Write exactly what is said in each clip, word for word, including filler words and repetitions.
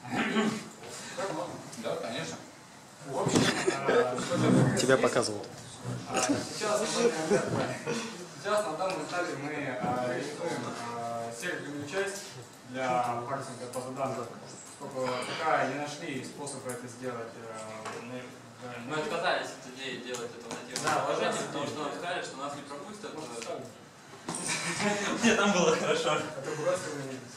Да, конечно. В общем, э, тебя показывают. А, сейчас, сейчас на данном этапе мы э, рисуем э, серверную часть для парсинга базы данных, поскольку пока не нашли способа это сделать. Э, Мы отказались от идеи делать это в нативном да, положении, потому что нам сказали, что нас не пропустят. Нет, там было хорошо. Это просто не видеть.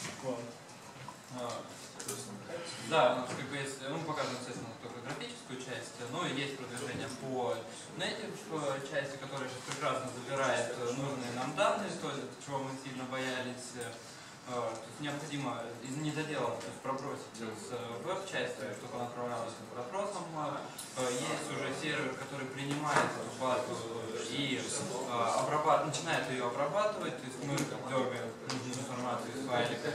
Да, у нас как бы есть, ну, мы показываем, естественно, только графическую часть, но есть продвижение по native части, которая сейчас прекрасно забирает нужные нам данные, то есть, чего мы сильно боялись. То есть необходимо из недоделанных, то есть пробросить с веб-части, чтобы она отправлялась к запросам. Есть уже сервер, который принимает эту базу и обрабат... начинает ее обрабатывать, то есть мы дергаем нужную информацию из файлика.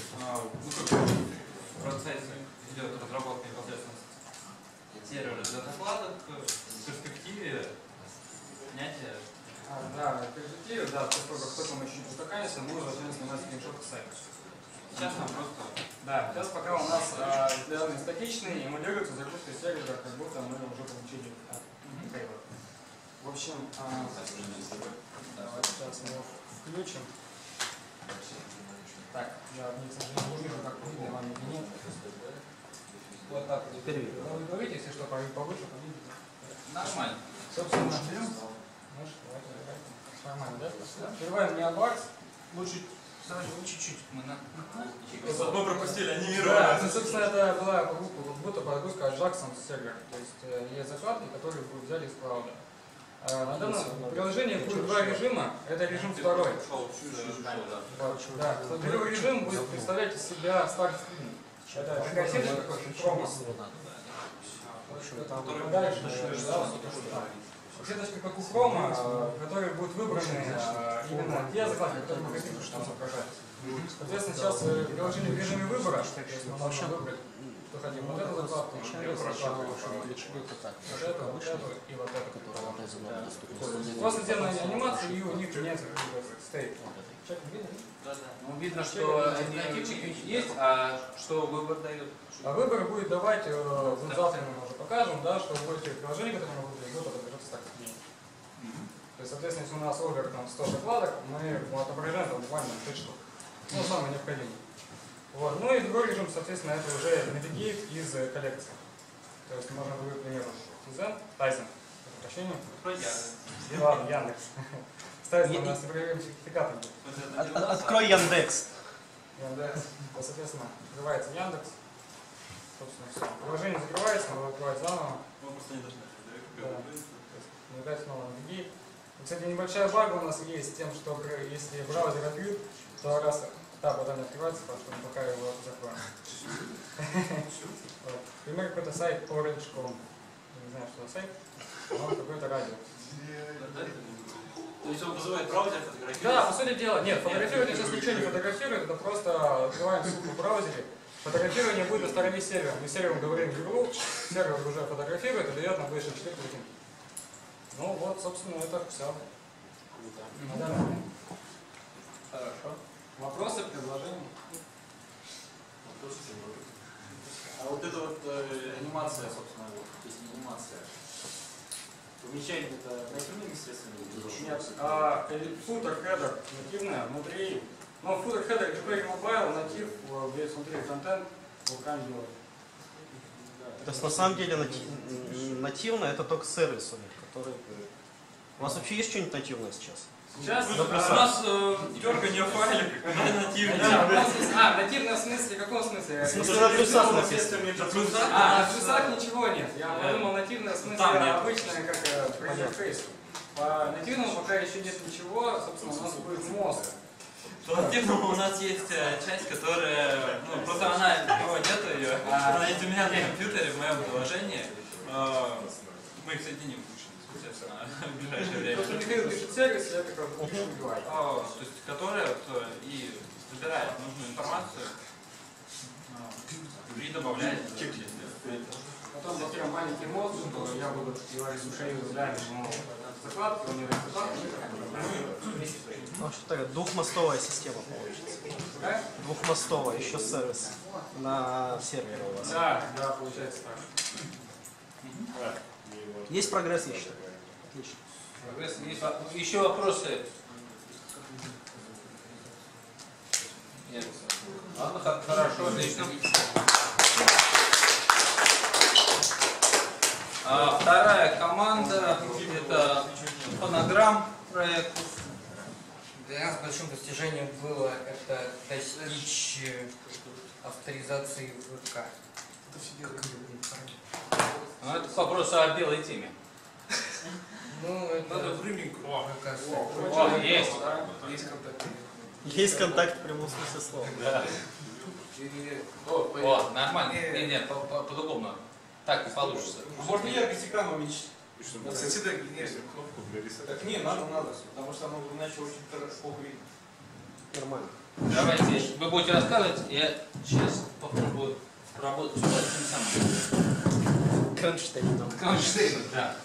В процессе идет разработка непосредственно сервера для докладов, в перспективе снятия. А, да, в перспективе, да, поскольку кто-то мы еще не устаканится, мы уже начнем снимать скриншоты сайта. Сейчас нам просто... Да, сейчас пока у нас а, данные статичные, эмулируются загрузкой сервера, как будто мы уже получили а, фейлы. В общем, а, давайте сейчас мы его включим. Так, я не сожалению, не вижу, как видно вам или нет. Вот так. Теперь видно. Вы говорите, если что, повыше, повидите. Нормально. Собственно, берем. Нормально, да? Открываем необарс. Лучше, давайте вы чуть-чуть. Мы на... Заодно пропустили, Да, анимировали. ну, собственно, это была покупка, как будто подгрузка Jackson сервер. То есть э, есть закладки, которые вы взяли из клауда. Э, на данном приложении будет два режима. Это режим второй. Да, первый режим будет представлять из себя старт скрин. Это такая сетка, такой промо. Сеточка как у Chrome, которые будут выбраны именно те закладки, которые мы хотим, чтобы отображать. Соответственно, сейчас приложение в режиме выбора, то есть мы можем выбрать, что хотим. Вот эту закладку, вот эту закладку, вот эту, вот эту и вот эту. После сделанной анимации и у них меняется стейт. Ну, видно, что нативчики есть, а что выбор дает? А выбор будет давать, э, завтра мы уже покажем, да, что будет приложение, которое мы будем делать, отображаться так. То есть, соответственно, если у нас овер там сто закладок, мы его отображаем там буквально пять штук. Ну, самое необходимое. Вот. Ну и другой режим, соответственно, это уже навигейт из коллекции. То есть можно выбрать, к примеру, Tizen, Tizen, прощение. Ладно, Яндекс. Ставится у нас непроверенным сертификатом. Открой Яндекс. Яндекс. Соответственно, открывается Яндекс. Собственно, все. Приложение закрывается, надо открывать заново. Мы просто не должны. Нажать снова навигейт. Кстати, небольшая бага у нас есть с тем, что если браузер открыт, то раз таб потом не открывается, потому что мы пока его закроем. Например, какой-то сайт orange точка com. Не знаю, что за сайт, но он какой-то радио. То есть он вызывает браузер, фотографирует? Да, по сути дела, нет, фотографировать сейчас ничего не фотографирует, это просто открываем ссылку в браузере. Фотографирование будет на стороне сервера. Мы сервером говорим игру, сервер уже фотографирует и дает нам больше четыре картинки. Ну вот, собственно, это все. На данный момент. Хорошо. Вопросы, предложения? А вот эта вот э, анимация, собственно, вот, если анимация, помещение это нативными средствами? Нет. А футер, хедер нативная, внутри. Но футер, хедер, jQuery Mobile, натив, весь внутри контент, руками делать. То есть на самом деле нати... нативно это только сервис у них, который... У вас вообще есть что-нибудь нативное сейчас? Сейчас у нас э, дергание файлика, когда нативный. Да, у нас есть, а, нативное в смысле, в каком смысле? В смысле на плюсах написано. А, на плюсах ничего нет. Я подумал, нативное в смысле обычное, как интерфейс. По нативному пока еще нет ничего, собственно, у нас будет мозг. По нативному у нас есть часть, которая, ну, просто она, его нету ее, она есть у меня на компьютере, в моем приложении. Мы их соединим, естественно, в ближайшее время. Просто Михаил пишет сервис, я как раз пишу ю ай. То есть, которая вот, и собирает нужную информацию и добавляет в чек-лист. Потом закрыл маленький мозг, что я буду говорить с Михаилом Злями, но закладки, у него есть закладки. Ну, что такое? Двухмостовая система получится. Да? Двухмостовая, еще сервис на сервере у вас. Да, да, получается так. Есть прогресс, я считаю. Отлично. Прогресс есть. Еще вопросы? Нет. Ладно, х- хорошо, отлично. А, вторая команда — это фонограмм проект. Для нас большим достижением было это достичь э, авторизации ВК. Ну, это вопрос о белой теме. Ну, это ВК. О, есть. Есть контакт в прямом смысле слова. Да. О, нормально. Нет, нет, по- по- по-другому надо. Так не получится. Можно яркость экрана уменьшить? Так не, надо, надо, потому что оно иначе очень плохо видно. Нормально. Давайте, вы будете рассказывать, я сейчас попробую работать с этим самым. Кронштейном. Кронштейном, да.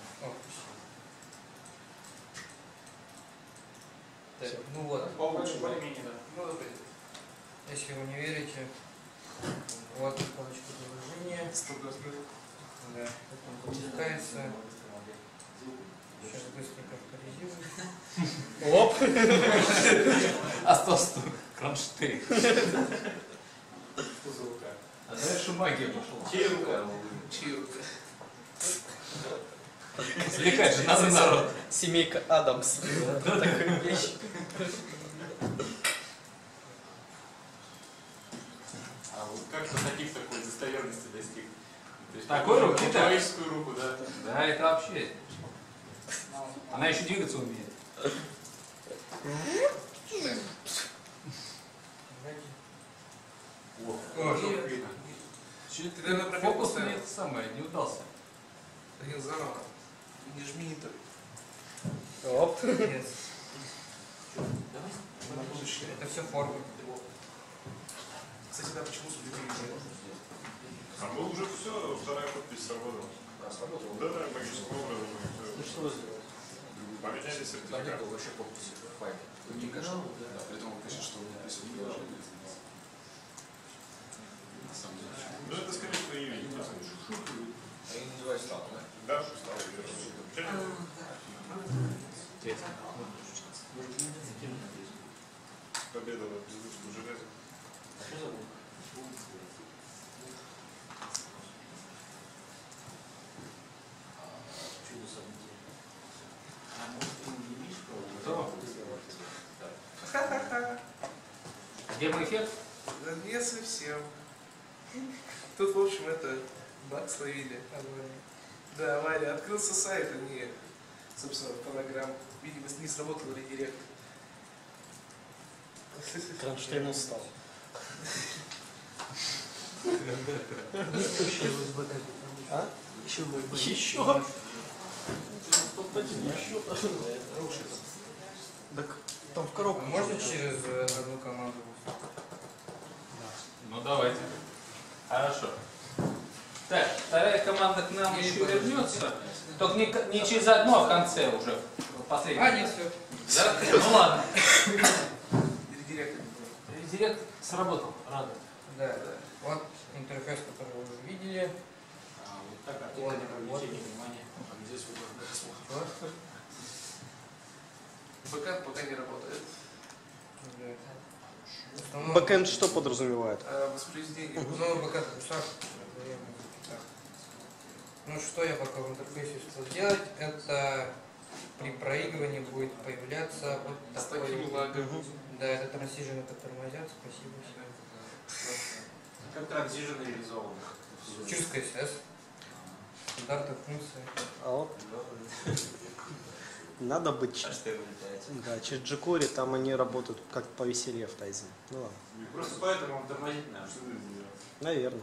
Так, ну вот, Получше, более-менее, да. если вы не верите, вот палочка приложения. Да, потом запускается. Сейчас быстренько авторизируем. Оп! Остался только кронштейн. А дальше магия пошла. Чья рука? Развлекать же надо народ. Семейка Адамс. Такая вещь. А вот как ты таких такой достоверности достиг? То есть Такой руки, да? человеческую руку, да? Да, это вообще. Она еще двигаться умеет. О, О, что видно. Ты, наверное, Фокус мне это самое, не удался. Один заново. Не жми так. Оп. Нет, На будущее. это все формы. Кстати, да, почему судьбы не А мы уже все, вторая подпись сработала. Да, да, магическим образом. Ну что вы сделали? Поменяли сертификат. вообще подписи в файле. Не конечно, да, при том, конечно, что вы написали приложение. На самом деле. Ну это, скорее всего, не видите. Они называют статус, да? Да, стало. Победа над бездушным железом. Демо-эффект? Да не совсем. Тут, в общем, это баг словили. Да, авария. Открылся сайт, а не, собственно, фонограмм. Видимо, не сработал редирект. Кронштейн устал. А? Еще Еще? Так там в коробку. Можно через э, одну команду? Ну давайте. Хорошо. Так, вторая команда к нам еще вернется. Только не, к- не через одно, а в конце уже. в последнем. А, нет, все. Да? Ну ладно. Редирект не было. Директ сработал. Рада. Да, да. Вот интерфейс, который вы уже видели. А, вот так, картинка для привлечения внимания. А здесь вот Вот. Бэкэнд пока не работает. Да. В основном- Бэкэнд что подразумевает? А воспроизведение. Ну, бэкэнд шаг. Ну, что я пока в интерфейсе успел сделать, это при проигрывании будет появляться вот С такой... таким лагом. Да, это транзижен, это тормозят, спасибо всем. как транзижен реализован. Через кей эс эс. Стандартная функция. А вот. Надо быть. ч- Да, через jQuery там они работают как повеселее в Тайзе. Ну ладно. Просто поэтому он тормозит надо. Наверное.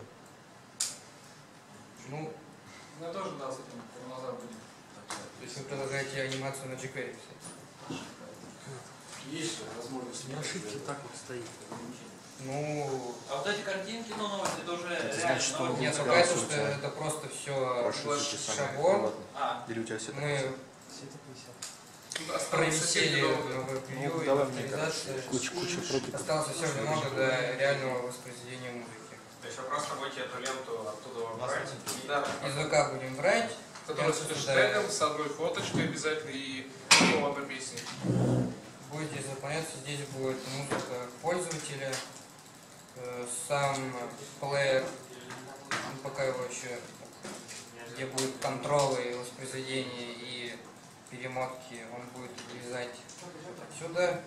Ну, Я тоже, да, с этим тормоза будем. то есть вы предлагаете анимацию на jQuery писать? Есть возможность. Ошибки так вот стоит. Ну, А вот эти картинки, ну, новости, это уже Это реально значит, что новости. нет, пока это, что это просто все Прошу, те самые шаблон. приватные. А, Или у тебя все так? Мы Ну, осталось совсем провисели недолго. новое превью Ну, и давай мне авторизация. Куча, куча против. Осталось совсем немного до реального воспроизведения музыки. То есть вы просто будете эту ленту оттуда брать? Да. Из ВК будем брать. Который с хэштегом, с одной фоточкой обязательно и слово по песне. Будет здесь заполняться, здесь будет музыка пользователя, э, сам плеер, ну, пока его еще, где будут контролы воспроизведения и перемотки, он будет вылезать отсюда.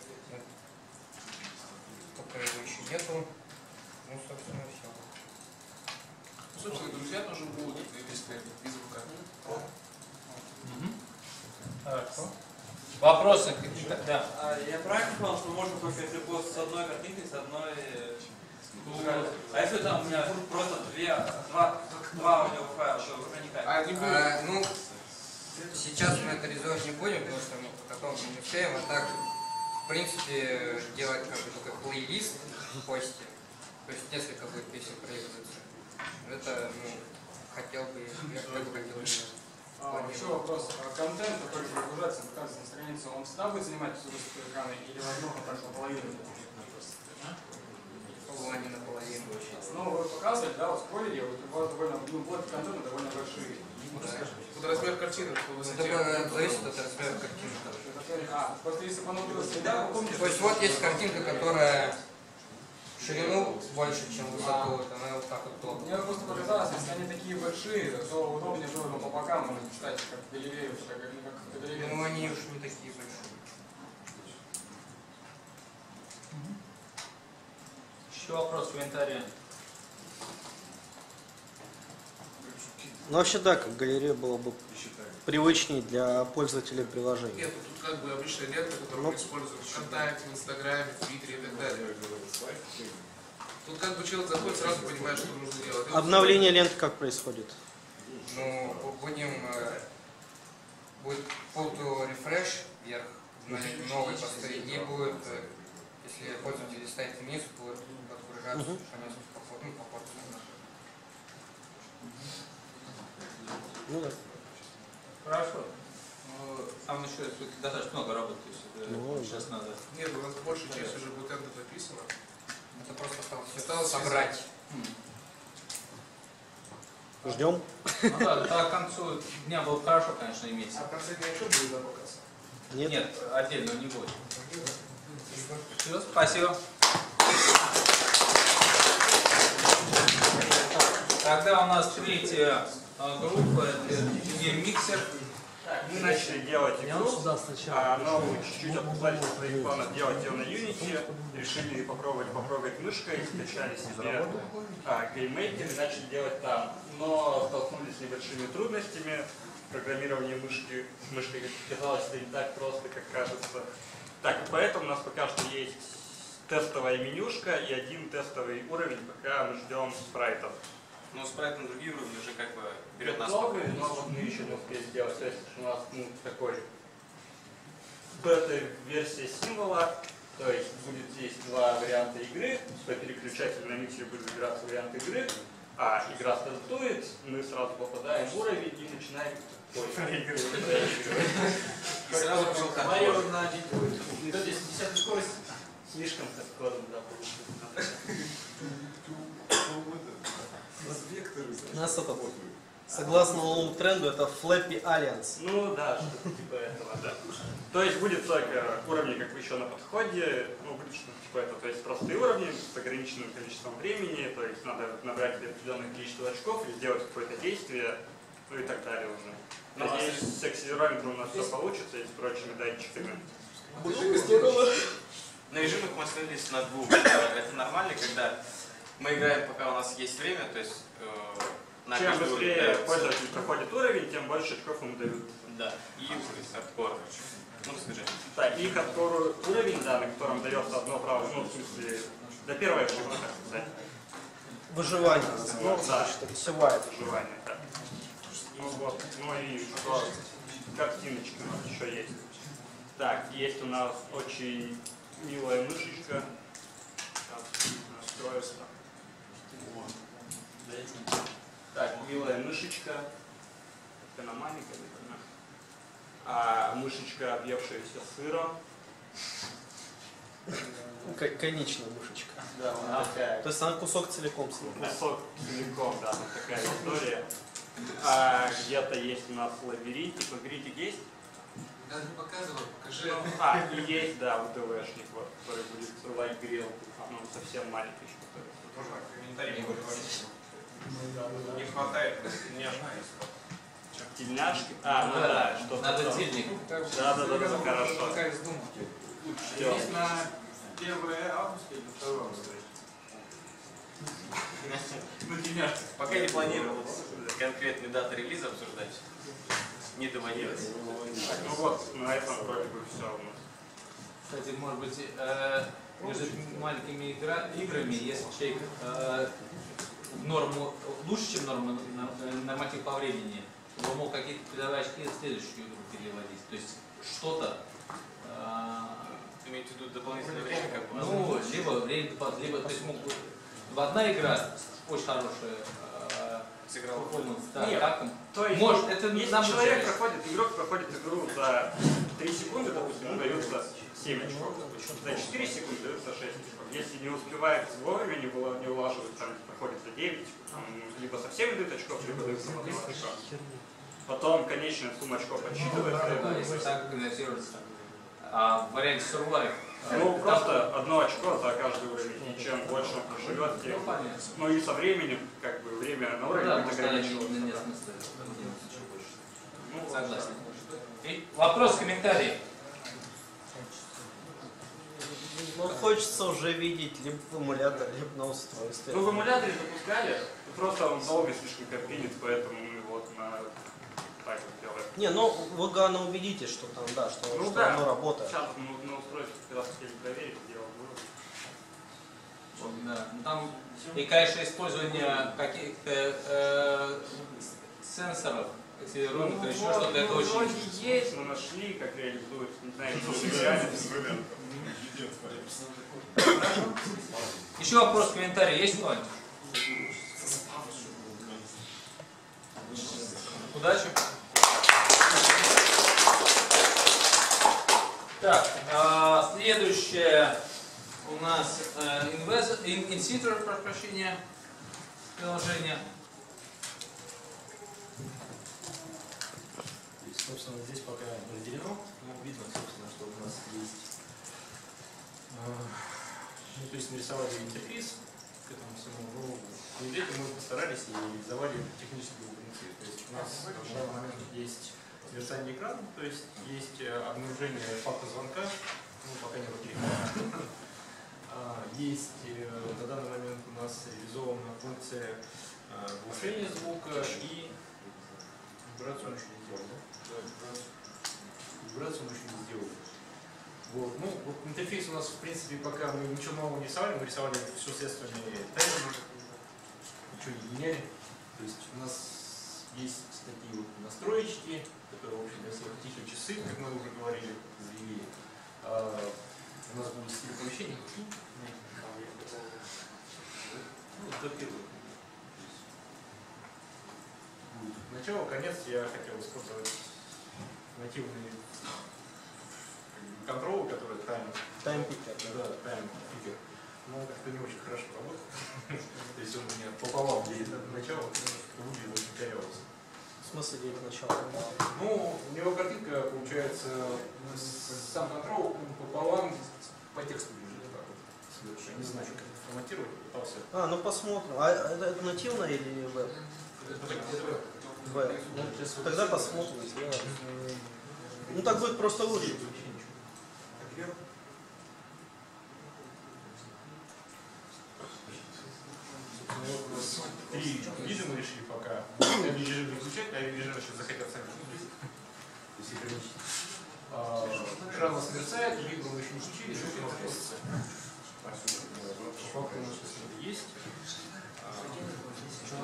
Пока его еще нету. Ну, собственно, все. Собственно, друзья тоже будут без без звука. Хорошо. Вопросы какие-то? Да. А я правильно понял, что можно только если будет с одной картинкой, с одной... э, А если там у меня просто две, два, два аудиофайла, то уже не катит? А не будет. А, ну, сейчас мы это реализовать не будем, потому что мы по какому-то не успеем, а так, в принципе, делать как бы такой плейлист в посте, то есть несколько будет песен проигрываться. Это, ну, хотел бы, я бы хотел бы. А, еще вопрос. А контент, который прогружается, показывается на странице, он всегда будет занимать всю высоту экрана или возможно так наполовину? Ну, не наполовину. Ну, вы показывали, да, вот спойлери, вот у вас довольно, ну, блоки контента довольно большие. Вот размер картины по Ну, высоте. это зависит от размера картинки. А, просто если понадобилось, да, вы помните, То есть вот есть картинка, которая в ширину больше, чем в высоту, вот она вот так вот плотно. мне просто показалось, если они такие большие, то удобнее было бы по бокам можно читать, как в галерее, как, как, как в галерее. Ну, они уж не такие большие. Еще вопрос в комментарии. Ну вообще да, как галерея было бы привычнее для пользователей приложения. Нет, тут как бы обычная лента, которую Ну, мы используем в ВКонтакте, в Инстаграме, в Твиттере и так далее. Тут как бы человек заходит, сразу понимает, что нужно делать. Обновление ленты как происходит? Ну, будем, э, будет pull to refresh вверх, на новый поставить, и будет, э, если пользователь листает вниз, будет подгружаться Мгм. по несколько по, ну, по порции. Ну да. Хорошо. Ну, там еще достаточно много работы, то есть это Ну, сейчас надо. Нет, у нас большая часть уже бэкэнда написана. Это просто осталось все Осталось собрать. Ждем. Ну да, тогда к концу дня было бы хорошо, конечно, иметь. А в конце дня еще будет запоказ? Нет. Нет, отдельно не будет. Все, спасибо. Тогда у нас третья а, группа, это гейм-миксер. Мы начали делать игру, а, новую, чуть-чуть обкладали своих планов делать ее на Unity, решили попробовать попробовать мышкой, скачали себе а, GameMaker и начали делать там. Но столкнулись с небольшими трудностями. Программирование мышки, мышкой, как казалось, это не так просто, как кажется. Так, и поэтому у нас пока что есть тестовая менюшка и один тестовый уровень, пока мы ждем спрайтов. Ну, спрайт на другие уровни уже как бы берет нас. Много, но вот мы еще не успели сделать. То есть у нас ну, такой бета-версия символа. То есть будет здесь два варианта игры. По переключателю на миксере будет выбираться вариант игры. А игра стартует, мы сразу попадаем в уровень и начинаем проигрывать. И сразу пошел Майор на десятую скорость слишком хардкорно, да, получилось. У нас это, согласно новому тренду, это Flappy Alliance. Ну да, что-то типа этого, да. То есть будет только уровни, как бы еще на подходе, ну будет что-то типа этого, то есть простые уровни с ограниченным количеством времени, то есть надо набрать определенное количество очков и сделать какое-то действие, ну и так далее уже. Надеюсь, с акселерометром у нас все получится и с прочими датчиками. На режимах мы остановились на двух. Это нормально, когда мы играем, пока у нас есть время, то есть э, на Чем каждый уровень быстрее дается. пользователь проходит уровень, тем больше очков ему дают. Да, и хардкор. Ну, расскажи. Так, и хардкор уровень, да, на котором дается одно право, ну, в смысле, до первой ошибки, так сказать. Выживание. Ну, да, Что это survival. выживание, да. Ну вот, ну и что, картиночка у нас еще есть. Так, есть у нас очень милая мышечка. Сейчас настроится. Так, милая мышечка. Она маленькая, наверное. а мышечка, объевшаяся сыром. К- Конечная мышечка. Да, она такая. То есть она кусок целиком съела. Кусок целиком, да, вот такая история. А, где-то есть у нас лабиринтик. Лабиринтик есть? Даже не показывал, покажи. А, и есть, да, УТВшник, вот, который будет срывать грелку. Ну, совсем маленький еще. Можно комментарий не говорить. Не хватает тельняшки. Тельняшки? А, ну да, что-то. Надо там. тельник. Да, да, да, да, хорошо. Всё. Здесь на первое августа или на второе августа? Ну, тельняшки. Пока не планировалось конкретные даты релиза обсуждать. Не доводилось. Ну вот, на этом вроде бы все у нас. Кстати, может быть, э, между маленькими игра, играми, если человек э, в норму, лучше, чем норма, норматив по времени, то он мог какие-то передавать очки в следующую игру переводить. То есть что-то... Э, Имеете в виду дополнительное время, как бы? ну, либо время, либо, то есть мог бы... В одна игра очень хорошая, э, Сыграл. да, Нет, как он? То есть, Может, это если нам человек нужно. проходит, игрок проходит игру за три секунды, допустим, ему дается семь очков, допустим, за четыре секунды дается шесть очков. Если не успевает вовремя, не, вла- не улаживает, там, проходит за девять, там, либо совсем не дает очков, либо дается по два очка. Потом конечная сумма очков отсчитывается. Да, если так конвертируется. А в варианте Survive... Ну, просто одно очко за каждый уровень, и чем больше он проживет, тем... Ну и со временем, как бы, время на уровне Да, будет потому что ограничиваться. нет смысла делать ничего больше. Ну, Согласен. И вопрос, комментарий. Ну, хочется уже видеть либо в эмуляторе, либо на устройстве. Ну, в эмуляторе запускали, просто он долго слишком копилит, поэтому мы вот на так вот делаем. Не, ну вы главное убедитесь, что там, да, что, Ну что да, оно работает. сейчас на, на устройстве, когда хотели проверить, делал вывод. Да. Ну, там и, конечно, использование каких-то э, сенсоров, акселеруемых, Ну, еще вот, что-то, это ну, очень... вроде есть, мы нашли, как реализуют, не знаю, если реально. Еще вопрос, комментарий есть кто-нибудь? Удачи. Так, а, следующее у нас инситер, прошу прощения, приложение. Собственно, здесь пока разделено. Ну, видно, собственно, что у нас есть. Ну, то есть нарисовали интерфейс к этому всему. Ну, перед этим мы постарались и реализовали технические функции. То есть у нас на данный момент есть мерцание экрана, то есть есть обнаружение факта звонка, ну, пока не руки. Есть на данный момент у нас реализована функция глушения звука и вибрацию мы еще не сделали, да? Вибрацию мы еще не сделали. Вот. Ну, вот интерфейс у нас, в принципе, пока мы ничего нового не рисовали, мы рисовали все средствами таймера, ничего не меняли. То есть у нас есть такие вот настроечки, которые, в общем-то, все тихие часы, как мы уже говорили, заявили. А, у нас будет стиль помещения. Ну, это первый. Начало, конец я хотел использовать нативные контролы, которые тайм. Таймпикер. Да, таймпикер. Но он как-то не очень хорошо работает. То есть он у меня пополам делит от начала, выглядит очень коряво. В смысле делить начало? Ну, у него картинка получается, сам контрол пополам по тексту лежит. Так вот. Я не знаю, как это форматировать, пытался. А, ну посмотрим. А это, это нативно или веб? Веб. Ну, тогда посмотрим, сделаем. Ну так будет просто лучше. Вот у нас три вида мы решили пока. Они режим не включать, а режим сейчас захотят сами включить. То есть ограничить. А, экран у нас мерцает, видно мы еще не включили, звук у нас просится. Факт у нас сейчас есть.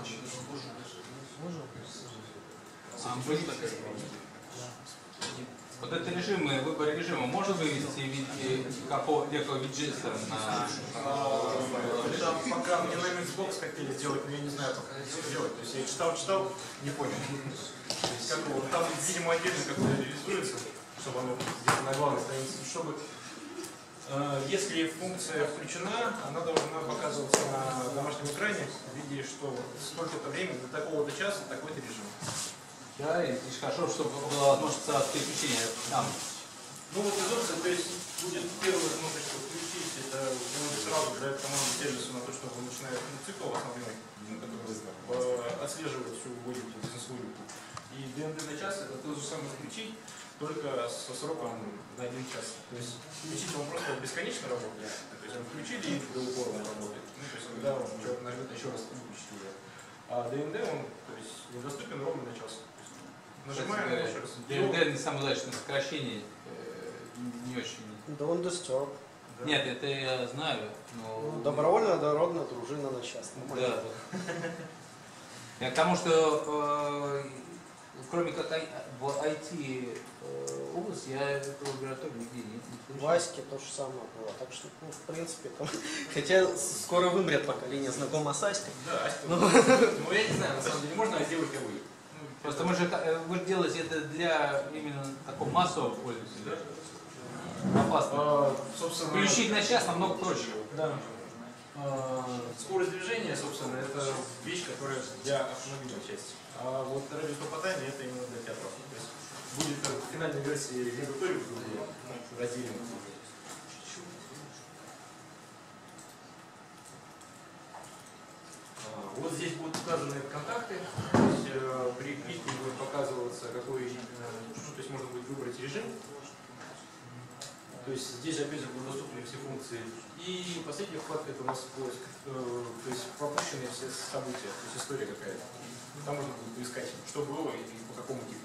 А, были такие? Вот это режимы, выбор режима можно вывести в виде какого некого виджета на... Там пока мне на Xbox хотели сделать, но я не знаю, как это сделать. То есть я читал, читал, не понял. То есть как бы, там, видимо, отдельно как-то реализуется, чтобы оно где-то на главной странице, чтобы... Если функция включена, она должна показываться на домашнем экране в виде, что сколько-то времени, до такого-то часа, такой-то режим. Да, и хорошо, чтобы было возможность переключения там. Ну вот из опции, то есть будет первая кнопочка включить, это будет сразу дает команду сервису на то, что вы начинаете цикл основной, который отслеживает всю вылету, бизнес-вылету. И ди эн ди на час это то же самое включить, только со сроком на один час. То есть включить он просто бесконечно работает. То есть вы включили и до упора он работает. Ну, то есть когда он человек нажмет еще раз выключить уже. А ди эн ди он то есть, недоступен ровно на час. Нажимаем еще раз. ди эн ди не самое удачное сокращение, не очень. Don't disturb. Да. Нет, это я знаю, но... Ну, добровольная народная дружина на час. Да. Я к тому, что э, кроме как в ай ти э, области, я этого лаборатории нигде не, не слышал. В Аське то же самое было. Так что, ну, в принципе, там, хотя скоро вымрет поколение знакомо с Аськой. Да, Аська. Ну, ну, я не знаю, на самом деле, можно сделать и вы. Просто мы же, вы же делаете это для именно такого массового пользователя. Опасно. А, собственно, включить на час намного проще. Да. А, скорость движения, собственно, это вещь, которая для автомобильной части. А вот радиохлопотание это именно для театров. То есть будет в финальной версии регулятории ну, разделено. Вот здесь будут указаны контакты, то есть э, при клике будет показываться, какой, э, ну, то есть можно будет выбрать режим. То есть здесь опять же будут доступны все функции. И последняя вкладка это у нас поиск, э, то есть пропущенные все события, то есть история какая-то. Там можно будет поискать, что было и по какому типу.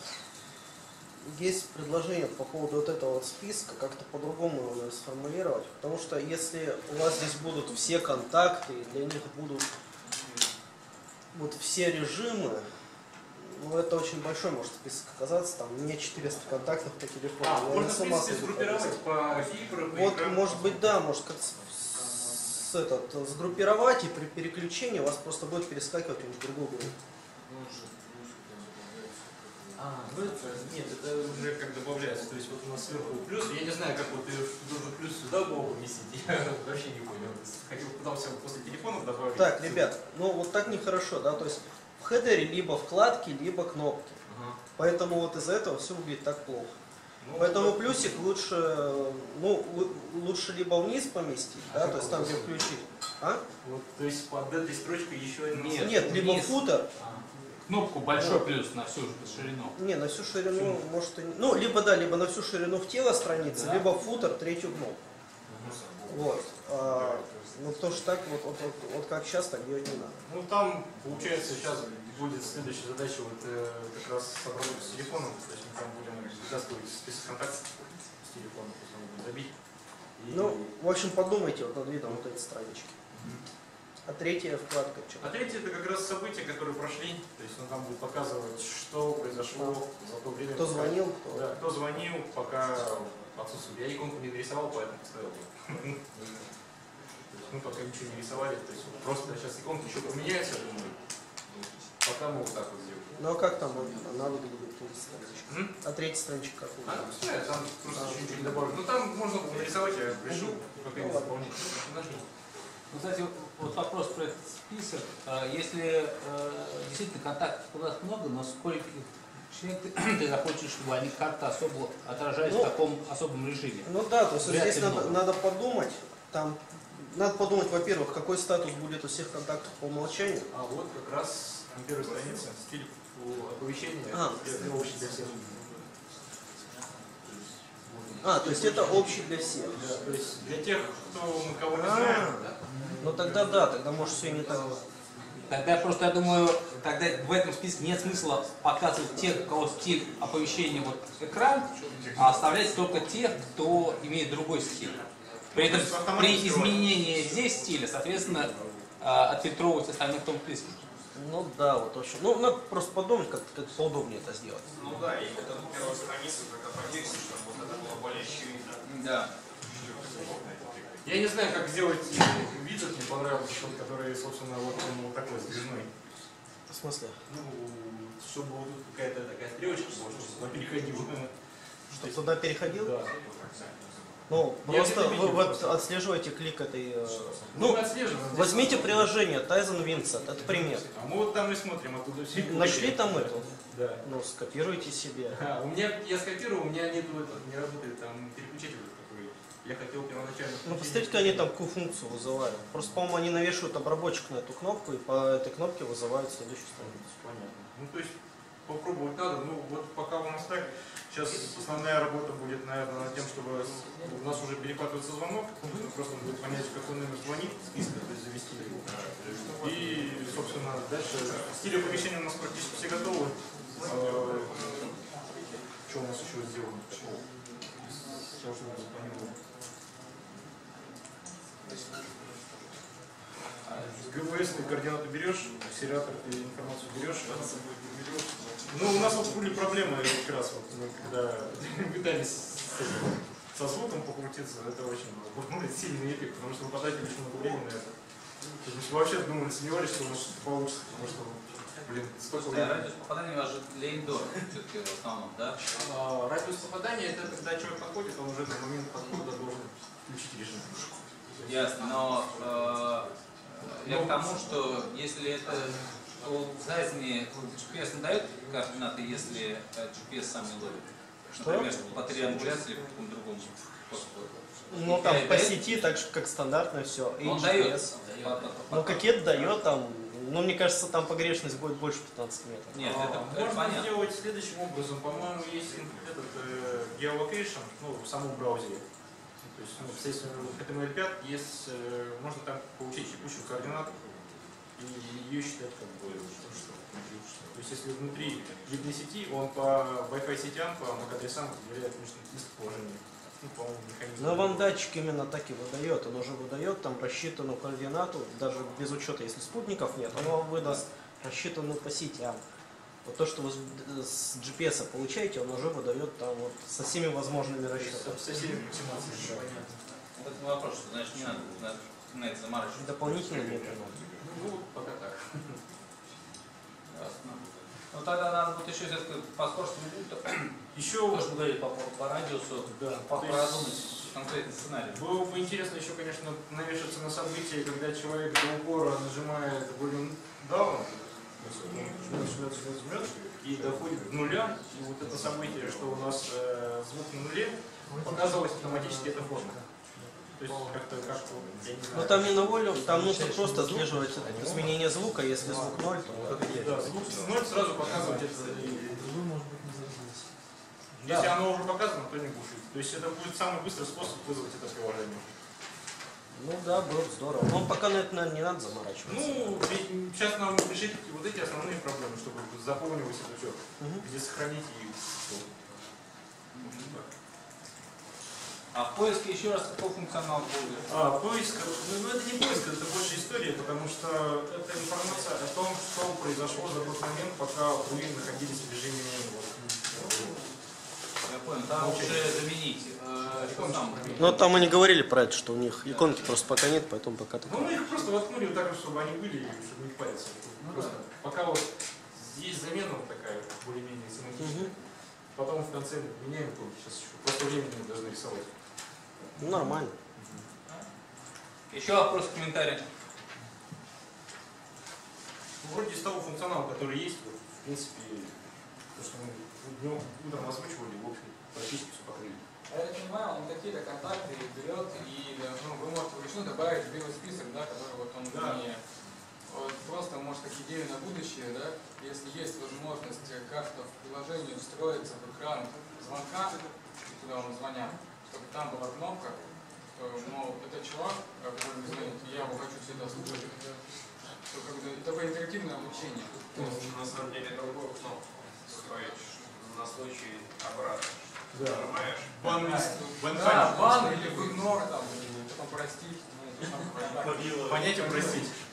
Есть предложение по поводу вот этого вот списка, как-то по-другому его надо сформулировать. Потому что если у вас здесь будут все контакты, для них будут вот все режимы, ну это очень большой может список оказаться, там мне четыреста контактов по телефону. А, можно в принципе сгруппировать по фильтру, по Вот экрану. может быть да, может как с, с этот, сгруппировать, и при переключении у вас просто будет перескакивать в другую группу. А, ну это, нет, это уже как добавляется, то есть вот у нас сверху плюс, я не знаю, как вот ты должен плюс сюда голову поместить, я вообще не понял, хотел пытался после телефонов добавить. Так, ребят, ну вот так нехорошо, да, то есть в хедере либо вкладки, либо кнопки, Ага. поэтому вот из-за этого все выглядит так плохо. Ну, Поэтому вот, плюсик лучше, ну, лу- лучше либо вниз поместить, А да, как то есть вот там где это? включить. А? вот, то есть под этой строчкой еще один. Нет. Нет, либо вниз. футер, Кнопку большой плюс на всю ширину. не, на всю ширину, может, и не- ну, либо да, либо на всю ширину в тело страницы, Да. либо футер, третью кнопку. Вот. А, ну, потому что так, вот, вот, вот, вот как сейчас, так делать не надо. Ну там, получается, сейчас будет следующая задача вот э, как раз обработать с телефоном, то есть мы там будем вытаскивать список контактов с телефона, то есть он будет забить. И- Ну, в общем, подумайте вот над видом вот этой странички. А третья вкладка что? А третье это как раз события, которые прошли, то есть он там будет показывать, что произошло за то время. Кто пока- звонил, кто? Да, кто звонил, пока отсутствует. Я иконку не нарисовал, поэтому поставил. Мы пока ничего не рисовали, то есть вот просто сейчас иконки еще поменяются, я думаю. Пока мы вот так вот сделаем. Ну, а как там вот она выглядит, третья страничка? М? А третья страничка как А, выглядит? ну, там просто еще ничего не добавлю. Ну там можно было нарисовать, я решил, как Ну, это ладно. заполнить. Нашли. Ну, кстати, вот вопрос про этот список. А Если э, действительно контактов куда-то много, но скольких человек ты, ты захочешь, чтобы они как-то особо отражались Ну, в таком особом режиме? Ну да, то есть Вряд здесь ли надо, много. надо подумать, там, надо подумать, во-первых, какой статус будет у всех контактов по умолчанию. А вот как раз на первой странице стиль оповещения, А. это общий для всех. А, то есть это общий для всех. Да, то есть для тех, кто мы кого не А. знаем, Ну тогда да, тогда может все не так. Тогда просто, я думаю, тогда в этом списке нет смысла показывать тех, у кого стиль оповещения вот экран, а оставлять только тех, кто имеет другой стиль. При этом при изменении здесь стиля, соответственно, э, отфильтровывать остальных в том списке. Ну да, вот очень. Ну, надо просто подумать, как, как поудобнее это сделать. Ну да, и вот эту первую страницу только повесить, чтобы вот это было более очевидно. Да. Я не знаю, как сделать виджет, мне понравился тот, который, собственно, вот он вот такой сдвижной. В смысле? Ну, чтобы вот тут какая-то такая стрелочка была, чтобы она переходила. Чтобы туда переходил? Да. Ну, Я просто это вы видел. вот отслеживаете клик этой... э, Ну, Ну, мы отслеживаем. возьмите приложение Tizen Vincent, это пример. А мы вот там и смотрим оттуда все. Нашли там эту? Да. Ну, скопируйте себе. А, у меня, я скопировал, у меня нет этого, не работает там переключатель такой. Я хотел первоначально... Ну, посмотрите, они там какую функцию вызывают. Просто, по-моему, они навешивают обработчик на эту кнопку, и по этой кнопке вызывают следующую страницу. Понятно. Ну, то есть попробовать надо. Ну, вот пока у нас так, сейчас основная работа будет, наверное, над тем, чтобы у нас уже перехватывается звонок, просто будет понять, какой номер звонит, списка, то есть завести его. И, собственно, дальше стиль оповещения у нас практически все готовы. А, что у нас еще сделано такого? Сейчас уже по нему. ГВС ты координаты берешь, сериатор ты информацию берешь. Ну, у нас вот были проблемы как раз, вот, мы когда пытались с этим, со звуком покрутиться, это очень был сильный эффект, потому что вы потратили очень много времени на это. То есть мы вообще думали, сомневались, что у нас что-то получится, потому что, блин, столько Да, времени. радиус попадания у вас же для индора все-таки в основном, да? А, радиус попадания, это когда человек подходит, он уже на момент подхода должен включить режим. Ясно, но э, я к тому, что если это то в Tizen джи пи эс не дает координаты, если джи пи эс сам не ловит. Что? Например, по триангуляции или по какому другому способу. Ну, там по сети, так же, как стандартно все. Он эйч дает. пи эс. Ну, какие-то дает там. Ну, мне кажется, там погрешность будет больше пятнадцати метров. Нет, А, это, это можно понятно. сделать следующим образом. По-моему, есть этот э, geolocation, ну, в самом браузере. То есть, ну, естественно, в эйч ти эм эль пять есть, э, можно там получить текущую координату и ее считать как бы, что, что внутри. То есть, если внутри видной сети, он по Wi-Fi сетям, по эм эй си-адресам определяет местоположение. Ну, по-моему, механизм. Но вам датчик именно так и выдает. Он уже выдает там рассчитанную координату, даже без учета, если спутников нет, он вам выдаст рассчитанную по сетям. Вот то, что вы с джи пи эс получаете, он уже выдает там вот со всеми возможными расчетами. Со всеми максимациями, понятно. Вот это вопрос, что значит не надо на, на это заморачиваться. Дополнительно нет, не надо. Ну, вот пока так. Ясно. Ну тогда надо будет еще взять по скорости Еще то, что говорили по, по радиусу, да, по- то есть продумать конкретный сценарий. было бы интересно еще, конечно, навешаться на события, когда человек до упора нажимает volume down, жмет, жмет, жмет, жмет, и доходит к нулям, и вот это событие, что у нас э, звук на нуле, показывалось автоматически эта форма. То есть как-то как я не знаю. Ну там не на волю, там нужно просто отслеживать изменение звука, если звук ноль, то Да, звук ноль сразу показывать это. Если оно уже показано, то не глушит. То есть это будет самый быстрый способ вызвать это приложение. ну да, было бы здорово. Но пока на это, наверное, не надо заморачиваться. Ну, ведь сейчас нам решить вот эти основные проблемы, чтобы заполнилось это все, Мгм. где сохранить и А в поиске еще раз какой функционал будет? А, поиск, ну, ну это не поиск, это больше история, потому что это информация о том, что произошло за тот момент, пока вы находились в режиме. Я понял, там уже заменить э, что сам. Ну там мы не говорили про это, что у них иконки просто пока нет, поэтому пока так. Ну, мы их просто воткнули вот так, чтобы они были, чтобы не париться. Просто пока вот есть замена вот такая, более-менее семантическая. Потом в конце меняем иконки, сейчас еще просто времени мы должны рисовать. Ну нормально. Еще вопрос, комментарий. Вроде из того функционала, который есть, вот, в принципе, то, что мы днем утром озвучивали, в общем, практически все покрыли. А я так понимаю, он какие-то контакты берет и ну, вы можете вручную добавить белый список, да, который вот он Да. не вот, просто может как идею на будущее, да, если есть возможность как-то в приложении встроиться в экран звонка, куда он звонят, чтобы там была кнопка, что, мол, это чувак, который мне звонит, я его хочу всегда слушать. Что, как бы, такое интерактивное обучение. То есть на самом деле другую кнопку строишь на случай обратно. Да. Нажимаешь? Бан лист. Да, бан или в игнор, там, потом простить. Ну, это там, Понять и простить.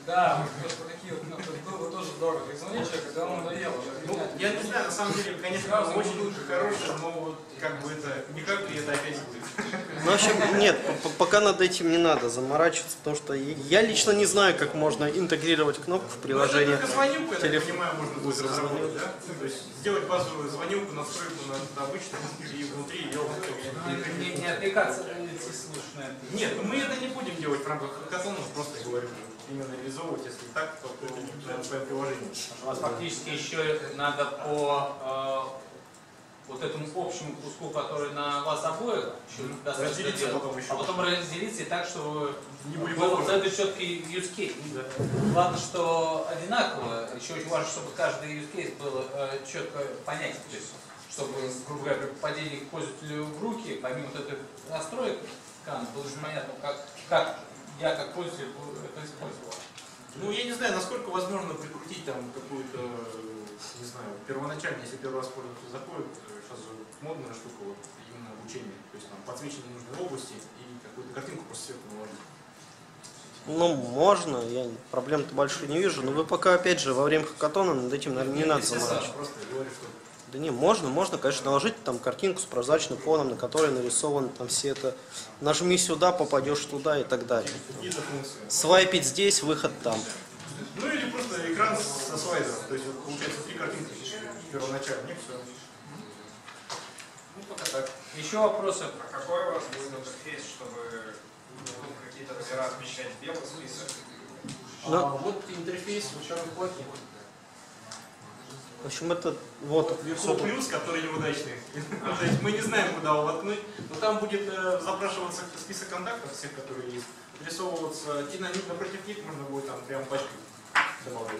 Да, просто такие вот, ну, то есть было бы тоже здорово. И звонить человеку, когда ему надоело. Ну, я не знаю, на самом деле, конечно, он очень хороший, но вот как бы это, никак ли это опять будет. Ну, в общем, нет, пока над этим не надо заморачиваться, потому что я лично не знаю, как можно интегрировать кнопку в приложение. Ну, это только звонилку, я так телефон. понимаю, можно будет разработать, да? То есть сделать базовую звонилку, настройку на обычную и внутри ее... Не, не отвлекаться на слушное. Нет, ну мы это не будем делать в рамках хакатонов, просто говорю, именно реализовывать, если так, то по, по приложению. У вас фактически еще надо по э, вот этому общему куску, который на вас обоих, еще достаточно делать, потом еще. А потом разделиться и так, чтобы не были был вот этот четкий use case. Да. Ладно, что одинаково, еще очень важно, чтобы каждый use case был э, четко понятен. То есть, чтобы, грубо говоря, при попадении к пользователю в руки, помимо вот этой настроек, было же понятно, как, как я как пользователь это использовал. Ну, я не знаю, насколько возможно прикрутить там какую-то, не знаю, первоначально, если первый раз пользователь заходит, сейчас же модная штука, вот, именно обучение, то есть там подсвечены нужные области и какую-то картинку просто сверху наложить. Ну, можно, я проблем-то большой не вижу, но вы пока, опять же, во время хакатона над этим, наверное, не надо заморачиваться. Просто говорю, что... Да не, можно, можно, конечно, наложить там картинку с прозрачным фоном, на которой нарисовано там все это. Нажми сюда, попадешь туда и так далее. Свайпить здесь, выход там. Ну или просто экран со слайдером, то есть вот, получается три картинки первоначально, не все. Ну пока так. Еще вопросы? А какой у вас будет интерфейс, чтобы какие-то номера отмечать в белый список? А, вот интерфейс в черной платье. В общем, это вот... Вверху плюс, который неудачный. То есть мы не знаем, куда его воткнуть. Но там будет э, запрашиваться список контактов всех, которые есть. Рисовываться. И на них напротив них можно будет там прям пачкой добавлять.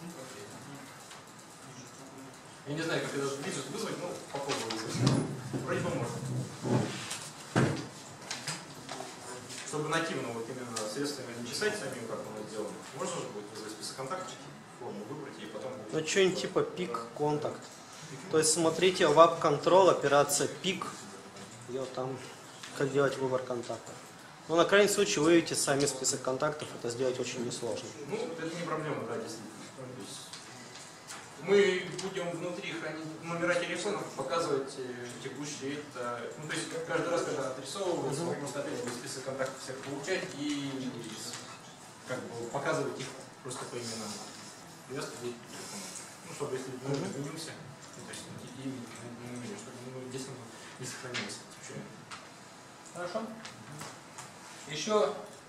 Я не знаю, как это виджет вызвать, но попробую вызвать. Вроде бы можно. Чтобы нативно вот именно средствами не писать самим, как оно сделано, можно же будет вызвать список контактов, форму выбрать и потом... Ну, что-нибудь типа пик контакт. То есть, смотрите, веб контрол, операция пик. Ее там, как делать выбор контактов. Но на крайний случай выявите сами список контактов, это сделать очень несложно. Ну, это не проблема, да, действительно. Мы будем внутри хранить номера телефонов, показывать текущие. Это, ну, то есть каждый раз, когда отрисовывается, мы просто опять будет список контактов всех получать и как бы показывать их просто по именам. Привязка будет к телефону. Ну, чтобы если мы изменимся, ну, то есть и не умели, чтобы ну, здесь не сохранилось. Хорошо. Еще.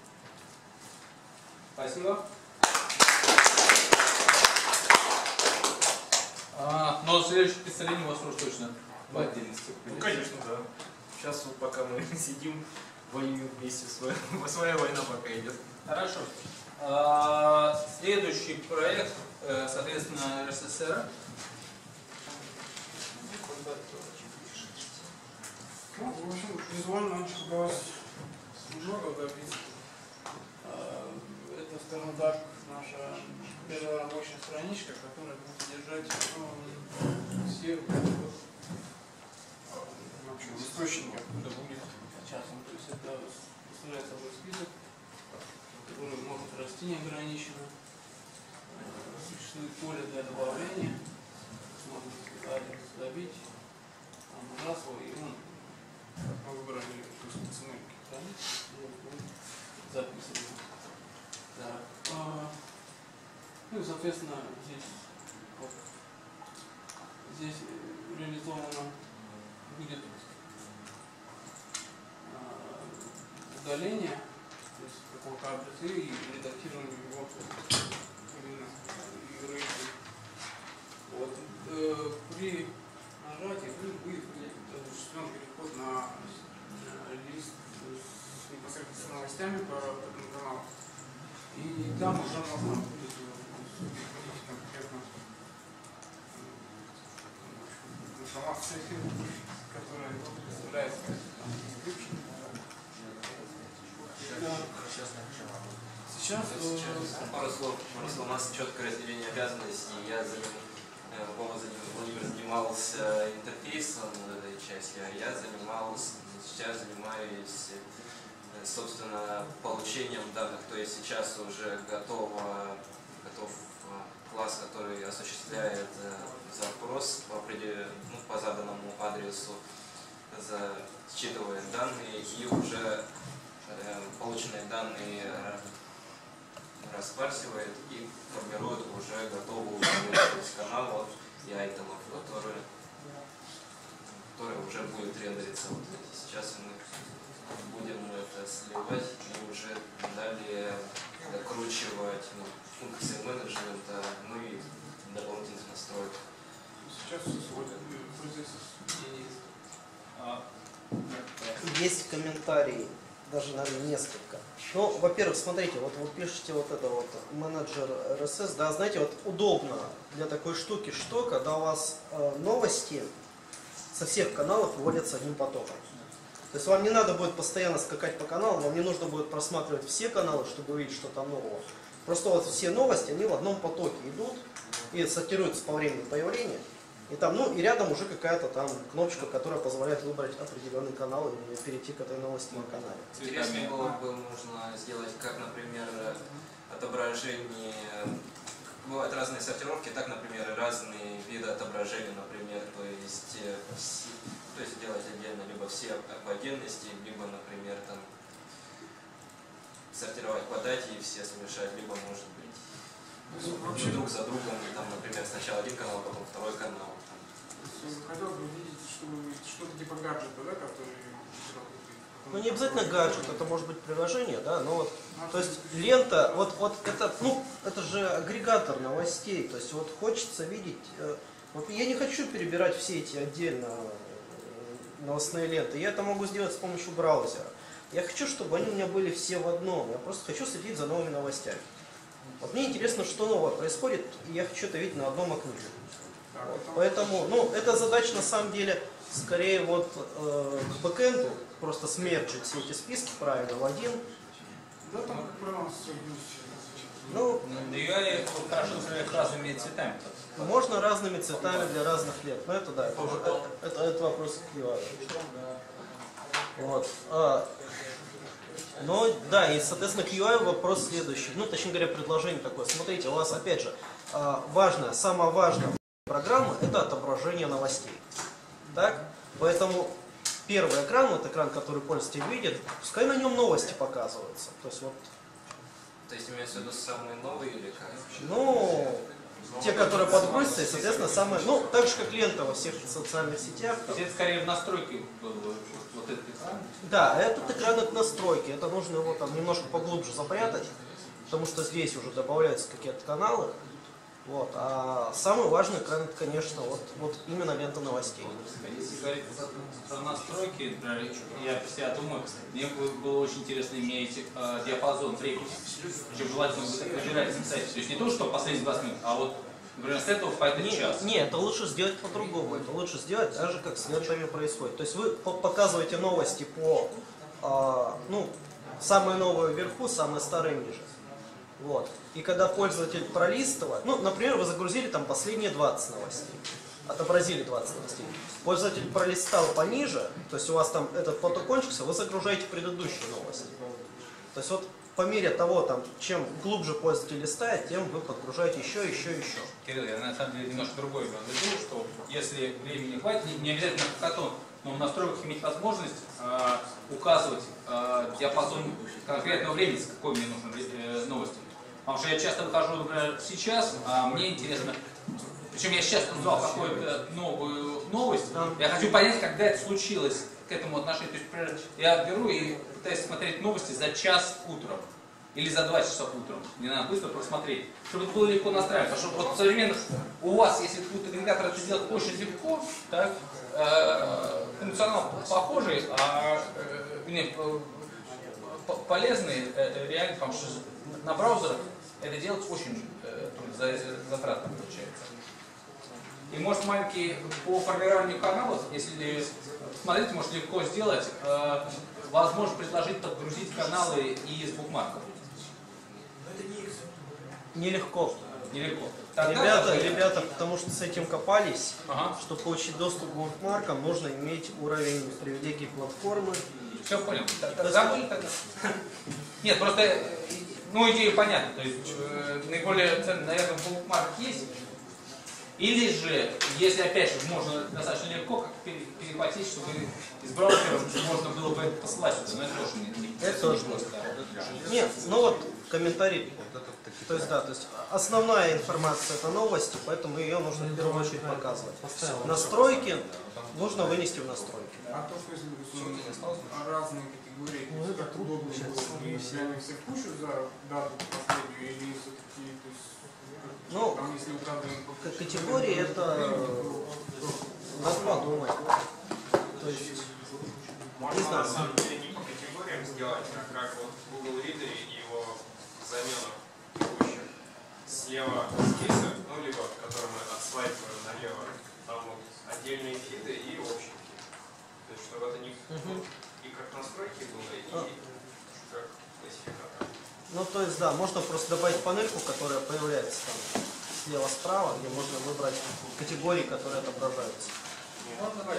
Спасибо. А, но следующее представление у вас уже точно по отдельности. Ну, конечно, да. Сейчас вот пока мы сидим, воюем вместе, своя, своя война пока идет. Хорошо. А, следующий проект, соответственно, эр эс эс эр. Ну, в общем, визуально удалось много добиться. Это, скажем так, наша первая рабочая страничка, которая будет содержать ну, все в общем, источники, откуда будет часто. То есть это представляет собой список, который может расти неограниченно. Существует поле для добавления, можно адрес добить, нажал свой, и он, как мы выбрали ценники, записываем. Так. А, ну и соответственно здесь вот, здесь реализовано будет а, удаление, то есть какого-то адреса и редактирование его именно игры. Вот. Э, при нажатии будет осуществлен переход на лист с непосредственно с новостями по этому каналу. И там уже можно будет конкретно информация, которая представляется Сейчас пару слов. Просто у нас четкое разделение обязанностей. Я за ним, Владимир занимался интерфейсом этой части, а я занимался, сейчас занимаюсь собственно, получением данных. То есть сейчас уже готово, готов класс, который осуществляет запрос по, ну, по заданному адресу, считывает данные и уже э, полученные данные распарсивает и формирует уже готовую из каналов и айтемов, которые, которые уже будет рендериться. Вот сейчас мы будем это сливать и уже далее докручивать, ну, функции менеджмента, ну и дополнительных настроек. Сейчас процесс Есть комментарии, даже, наверное, несколько. Ну, во-первых, смотрите, вот вы пишете вот это вот менеджер эр эс эс, да, знаете, вот удобно для такой штуки, что когда у вас э, новости со всех каналов вводятся одним потоком. То есть вам не надо будет постоянно скакать по каналам, вам не нужно будет просматривать все каналы, чтобы увидеть, что там нового. Просто вот все новости, они в одном потоке идут и сортируются по времени появления. И там, ну, и рядом уже какая-то там кнопочка, которая позволяет выбрать определенный канал и перейти к этой новости на канале. Интересно было бы можно сделать, как, например, отображение. Бывают разные сортировки, так, например, разные виды отображения, например, то есть, то есть делать отдельно либо все в отдельности, либо, например, там сортировать по дате и все смешать, либо, может быть, вообще друг за другом, там, например, сначала один канал, потом второй канал. Хотел бы увидеть, чтобы что-то типа гаджета, да, который... Ну, не обязательно гаджет, это может быть приложение, да, но вот, то есть лента, вот, вот это, ну, это же агрегатор новостей, то есть вот хочется видеть, э, вот я не хочу перебирать все эти отдельно э, новостные ленты, я это могу сделать с помощью браузера. Я хочу, чтобы они у меня были все в одном, я просто хочу следить за новыми новостями. Вот мне интересно, что новое происходит, и я хочу это видеть на одном окне. Вот. Поэтому, ну, эта задача на самом деле скорее вот э, к бэкэнду, просто смерджить все эти списки правильно в один. Да, там как правило Ну, ю ай хорошо, например, разными цветами. Можно разными цветами для разных лет. Но это да, это, уже, это, это, это вопрос к ю ай. Вот. А, но да, и соответственно к ю ай вопрос следующий. Ну, точнее говоря, предложение такое. Смотрите, у вас опять же важное, самое важное программа это отображение новостей. Так? Поэтому первый экран, вот экран, который пользователь видит, пускай на нем новости показываются. То есть вот. То есть имеется в виду самые новые или как? Ну, те, которые подгрузятся, и, соответственно, самые, ну, так же, как лента во всех социальных сетях. То есть это скорее в настройке был вот этот экран? Да, этот экран это настройки, это нужно его там немножко поглубже запрятать, потому что здесь уже добавляются какие-то каналы. Вот, а самый важный экран это, конечно, вот, вот именно лента новостей. Если говорить про настройки, я про себя думаю, мне было очень интересно иметь э, диапазон времени. Причем желательно выбирать на сайте. То есть не то, что последние двадцать минут, а вот, например, с этого по этот час. Нет, это лучше сделать по-другому. Это лучше сделать так же, как с лентами происходит. То есть вы показываете новости по, э, ну, самые новые вверху, самые старые ниже. Вот. И когда пользователь пролистывает, ну, например, вы загрузили там последние двадцать новостей, отобразили двадцать новостей. Пользователь пролистал пониже, то есть у вас там этот поток кончился, вы загружаете предыдущие новости. То есть вот по мере того, там, чем глубже пользователь листает, тем вы подгружаете еще, еще, еще. Кирилл, я на самом деле немножко другое имел в виду, что если времени хватит, не обязательно хакатон, но в настройках иметь возможность э, указывать э, диапазон конкретного времени, с какой мне нужны э, новости. Потому что я часто выхожу, например, сейчас, а мне интересно, причем я сейчас узнал какую-то новую новость, я хочу понять, когда это случилось к этому отношению. То есть, например, я беру и пытаюсь смотреть новости за час утром или за два часа утром. Мне надо быстро просмотреть, чтобы это было легко настраивать. Потому что вот современных у вас, если будет агрегатор это сделать очень легко, так, э, функционал похожий, а э, не, полезный э, реально, потому что на браузерах это делать очень э, затратно получается. И может маленький по формированию каналов, если смотрите, может легко сделать, э, возможно предложить подгрузить каналы и из букмарков. Нелегко. Нелегко. Тогда Ребята, даже- ребята, потому что с этим копались, Ага. чтобы получить доступ к букмаркам, нужно иметь уровень привилегий платформы. Все понял. Забыли тогда? Нет, просто, э, ну, идея понятна. То есть, э, наиболее ценный, наверное, букмарк есть. Или же, если, опять же, можно достаточно легко как пере- перехватить, чтобы из браузера можно было бы это посылать сюда. Но это тоже не, не Это тоже просто. Нет, ну вот комментарий. То есть да, то есть основная информация это новости, поэтому ее нужно в первую очередь показывать. Настройки нужно вынести в настройки. А то, что если разные категории, ну, это трудно было, если они все в кучу за дату последнюю, или все-таки, то есть, Ну, там, если указываем по к- категории это надо подумать. То есть, Можно не знаю. на самом деле не по категориям сделать, а как вот в Google Reader и его замена текущих. Слева список, ну либо который мы отслайпаем налево, там вот отдельные фиды и общие фиды. То есть чтобы это не и как настройки было, и как классификатор. ну то есть да, можно просто добавить панельку, которая появляется там слева-справа, где можно выбрать категории, которые отображаются. Ну, давайте,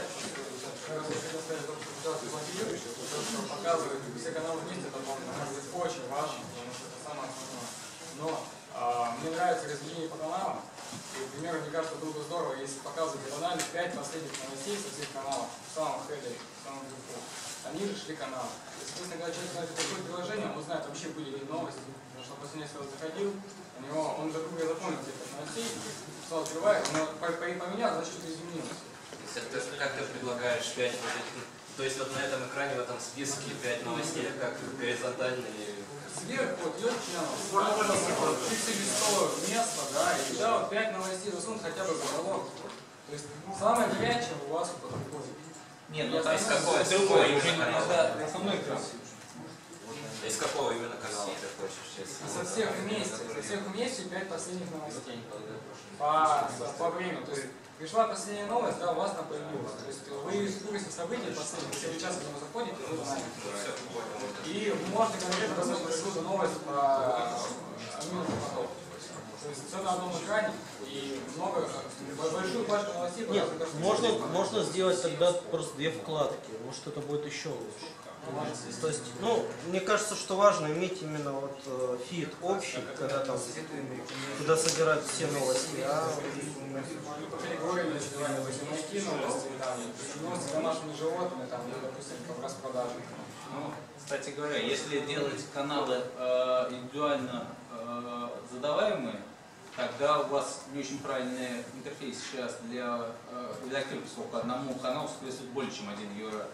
показывать все каналы вместе, это может быть очень важно, потому что это самое основное. Но а, мне нравится разделение по каналам. И, например, мне кажется, было бы здорово, если показывать диагонально пять последних новостей со всех каналов, в самом хедере, в самом верху. Они же шли каналы. Соответственно, когда человек знает какое приложение, он знает, вообще были ли новости. Потому что после несколько заходил, у него, он за кругом запомнил тех новостей, сразу открывает, но поменял, значит, что-то изменилось. То есть, как ты предлагаешь пять вот этих, то есть вот на этом экране, в этом списке пять новостей, как горизонтальные. Сверху вот идет членов, тридцатилистовое место, да, и туда вот пять новостей засунуть хотя бы заголовок. То есть самое горячее у вас вот подходит. Нет, ну там из какого другое, уже иногда основной экран. Из какого именно канала ты хочешь? Если Со всех вместе, со всех вместе пять последних новостей. По, по времени. То есть пришла последняя новость, да, у вас она появилась. То есть вы в курсе событий последних, если вы часто к нему заходите, вы знаете. И вы можете конкретно посмотреть какую-то новость про минуту поток. То есть все на одном экране и много, большую пачку новостей. Нет, можно, можно сделать тогда просто две вкладки, может это будет еще лучше. То есть, ну, мне кажется, что важно иметь именно вот э, фид общий, когда там, куда собирают все новости, а по категориям, допустим, найти новости, там, новости домашними животными, там, ну, допустим, по распродаже. Ну, кстати говоря, если делать каналы э, индивидуально э, задаваемые, тогда у вас не очень правильный интерфейс сейчас для э, редактирования, поскольку одному каналу соответствует более чем один ю ар эл.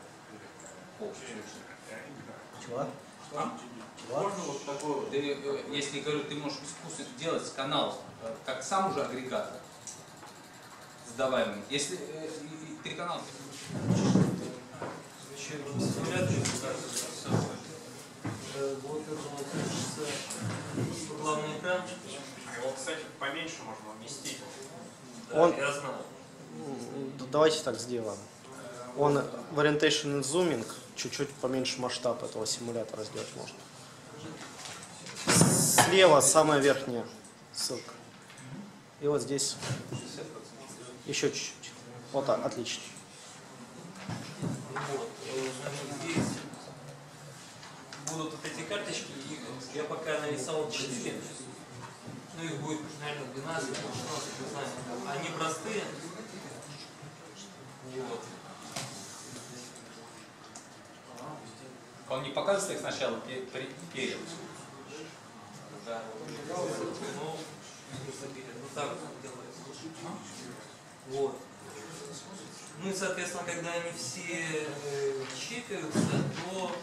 Чего? А? Можно вот такой вот, ты, э, если говорю, ты можешь искусственно делать канал э, как сам уже агрегатор сдаваемый. Если э, и- и три канала. Вот это вот кажется, главный экран. Его, кстати, поменьше можно уместить. Да, Он- я знаю. м, давайте так сделаем. Он в Orientation and Zooming чуть-чуть поменьше масштаб этого симулятора сделать можно. Слева самая верхняя ссылка. И вот здесь еще чуть-чуть. Вот так, отлично. Вот, э, значит, здесь будут вот эти карточки, и я пока нарисовал четыре, ну их будет, наверное, двенадцать, шестнадцать, не знаю. Они простые. Вот. Он не показывает их сначала пе- пе- перед. Да. Ну, ну так вот делается. Вот. Ну и, соответственно, когда они все э, чекаются, то...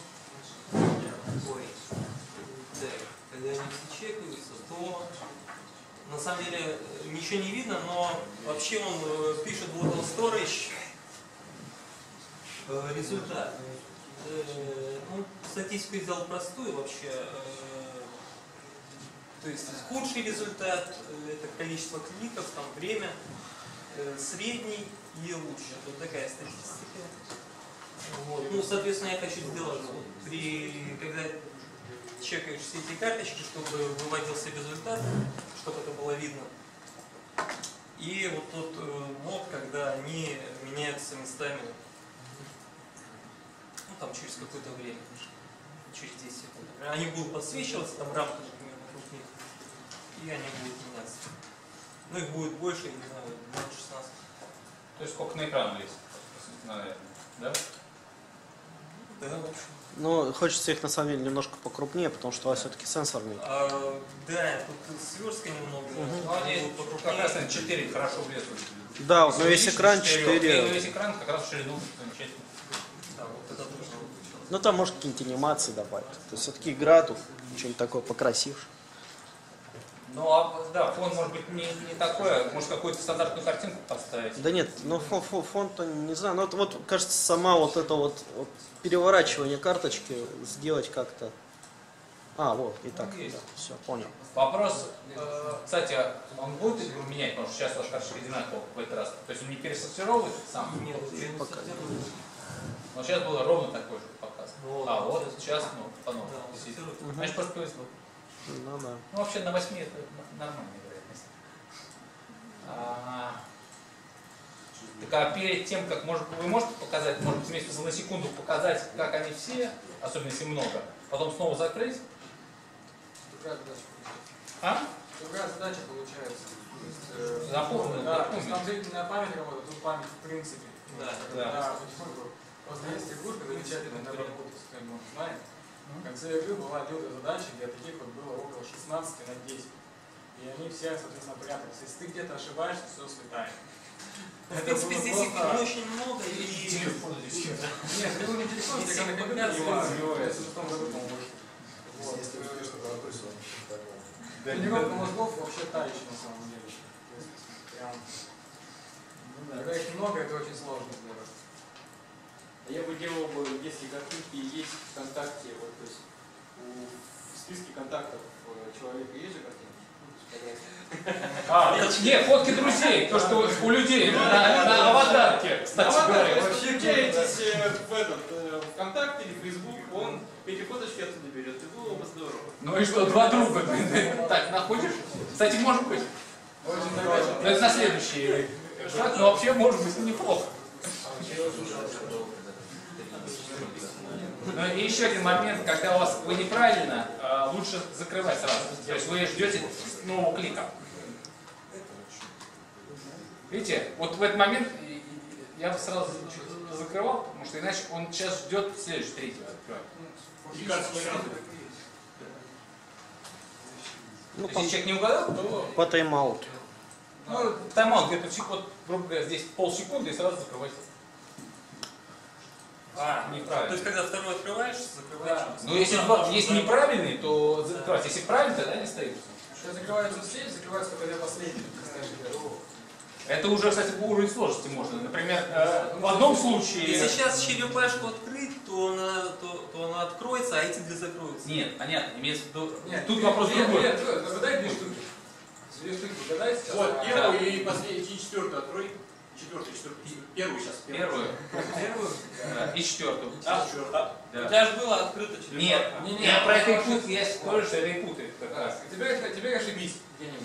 Ой. Да. Когда они все чекаются, то... На самом деле э, ничего не видно, но вообще он э, пишет вот он storage э, результат. Э, ну, статистику сделал простую вообще. Э, то есть худший результат, э, это количество кликов, там время, э, средний и лучший. Вот такая статистика. Вот. Ну, соответственно, я хочу сделать, вот, при, когда чекаешь все эти карточки, чтобы выводился результат, чтобы это было видно. И вот тот э, мод, когда они меняются местами, ну там через какое-то время, через десять секунд. Они будут подсвечиваться, там рамка, например, вокруг них, и они будут меняться. Ну их будет больше, я не знаю, двадцать шестнадцать. То есть сколько на экран влезет, наверное, да? Да, в общем. Ну, хочется их на самом деле немножко покрупнее, потому что у вас все-таки сенсорный. А, да, тут сверстка немного. Угу. Ну, они как раз на четыре хорошо влезут. Да, вот, но весь экран четыре. Весь экран как раз в ширину замечательно. Да, вот это тоже. Ну там может какие-нибудь анимации добавить. То есть все-таки игра тут что-нибудь такое покрасивше. Ну, а, да, фон может быть не, не такой, может какую-то стандартную картинку поставить. Да нет, ну фон, фон, фон-то не знаю. Ну вот, вот кажется, сама вот это вот, вот переворачивание карточки сделать как-то. А, вот, и так, Ну, да, все, понял. Вопрос, э, кстати, он будет игру менять, потому что сейчас ваш карточка одинаковая в этот раз. То есть он не пересортировывает сам? Нет, не пока. Но сейчас было ровно такой же показ. Вот, а вот сейчас- сейчас, ну, по-новому. Да, действительно. сортирует. Значит, просто повезло. Ну да. Ну, вообще на восьми это нормальная вероятность. А, так а перед тем, как может, вы можете показать, может быть, вместе за на секунду показать, как они все, особенно если много, потом снова закрыть? Другая задача получается. А? Другая задача получается. То есть, э, Запомнил, да, запомнил. то есть там длительная память работает, тут память в принципе. Да, да. Да, потихоньку. Просто есть игрушка замечательная, наверное, работает, кто может знает. В конце игры была лютая задача, где таких вот было около шестнадцати на десять. И они все, соответственно, прятались. Если ты где-то ошибаешься, все слетает. В принципе, здесь их не очень много, и... Телефон здесь. Нет, это был не телефон, это Если как их компьютер, попытаться, то есть в том году, по-моему, вышел. Вот. Тренировка мозгов вообще та еще на самом деле. То есть, прям, ну, да. Когда их много, это очень сложно сделать. Я бы делал бы, если картинки есть ВКонтакте, вот, то есть у, в списке контактов человека есть же картинки? А, нет, фотки друзей, то, что у людей на, на аватарке, кстати говоря. Вообще включаетесь в этот э, ВКонтакте или Фейсбук, он эти фоточки оттуда берет, и было бы здорово. Ну и что, два друга ты так находишь? Кстати, может быть. Но это на следующий шаг, но вообще может быть неплохо. Ну и еще один момент, когда у вас вы неправильно, лучше закрывать сразу. То есть вы ждете нового клика. Видите, вот в этот момент я бы сразу закрывал, потому что иначе он сейчас ждет следующий, третий открывать. Ну, Если человек не угадал, то по тайм-ауту. ну, тайм-аут где-то, вот, грубо говоря, здесь полсекунды и сразу закрывайте. А, неправильно. То есть, когда второй открываешь, закрываешь. Да. Ну, если, два, если неправильный, то закрывать. Если правильный, тогда не стоит. Сейчас закрывается все, закрывается только последний. Это уже, кстати, по уровню сложности можно. Например, э, в одном случае... Если сейчас черепашку открыть, то она, то, то она откроется, а эти две закроются. Нет, понятно, имеется в виду... Нет, Тут нет, вопрос нет, другой. Нет, нет, угадай две штуки. Две штуки угадай сейчас. Вот, А, первую да. и последний, и четвертую открой. Четвертую, четвертую. Первую сейчас. Первую. Первую? Да, и четвертую. А, четвертую. У тебя же было открыто черепаха. Нет, Не, не, я не, про это и не, путаю, я спорю, что это и путает как раз. Теперь, теперь ошибись где-нибудь.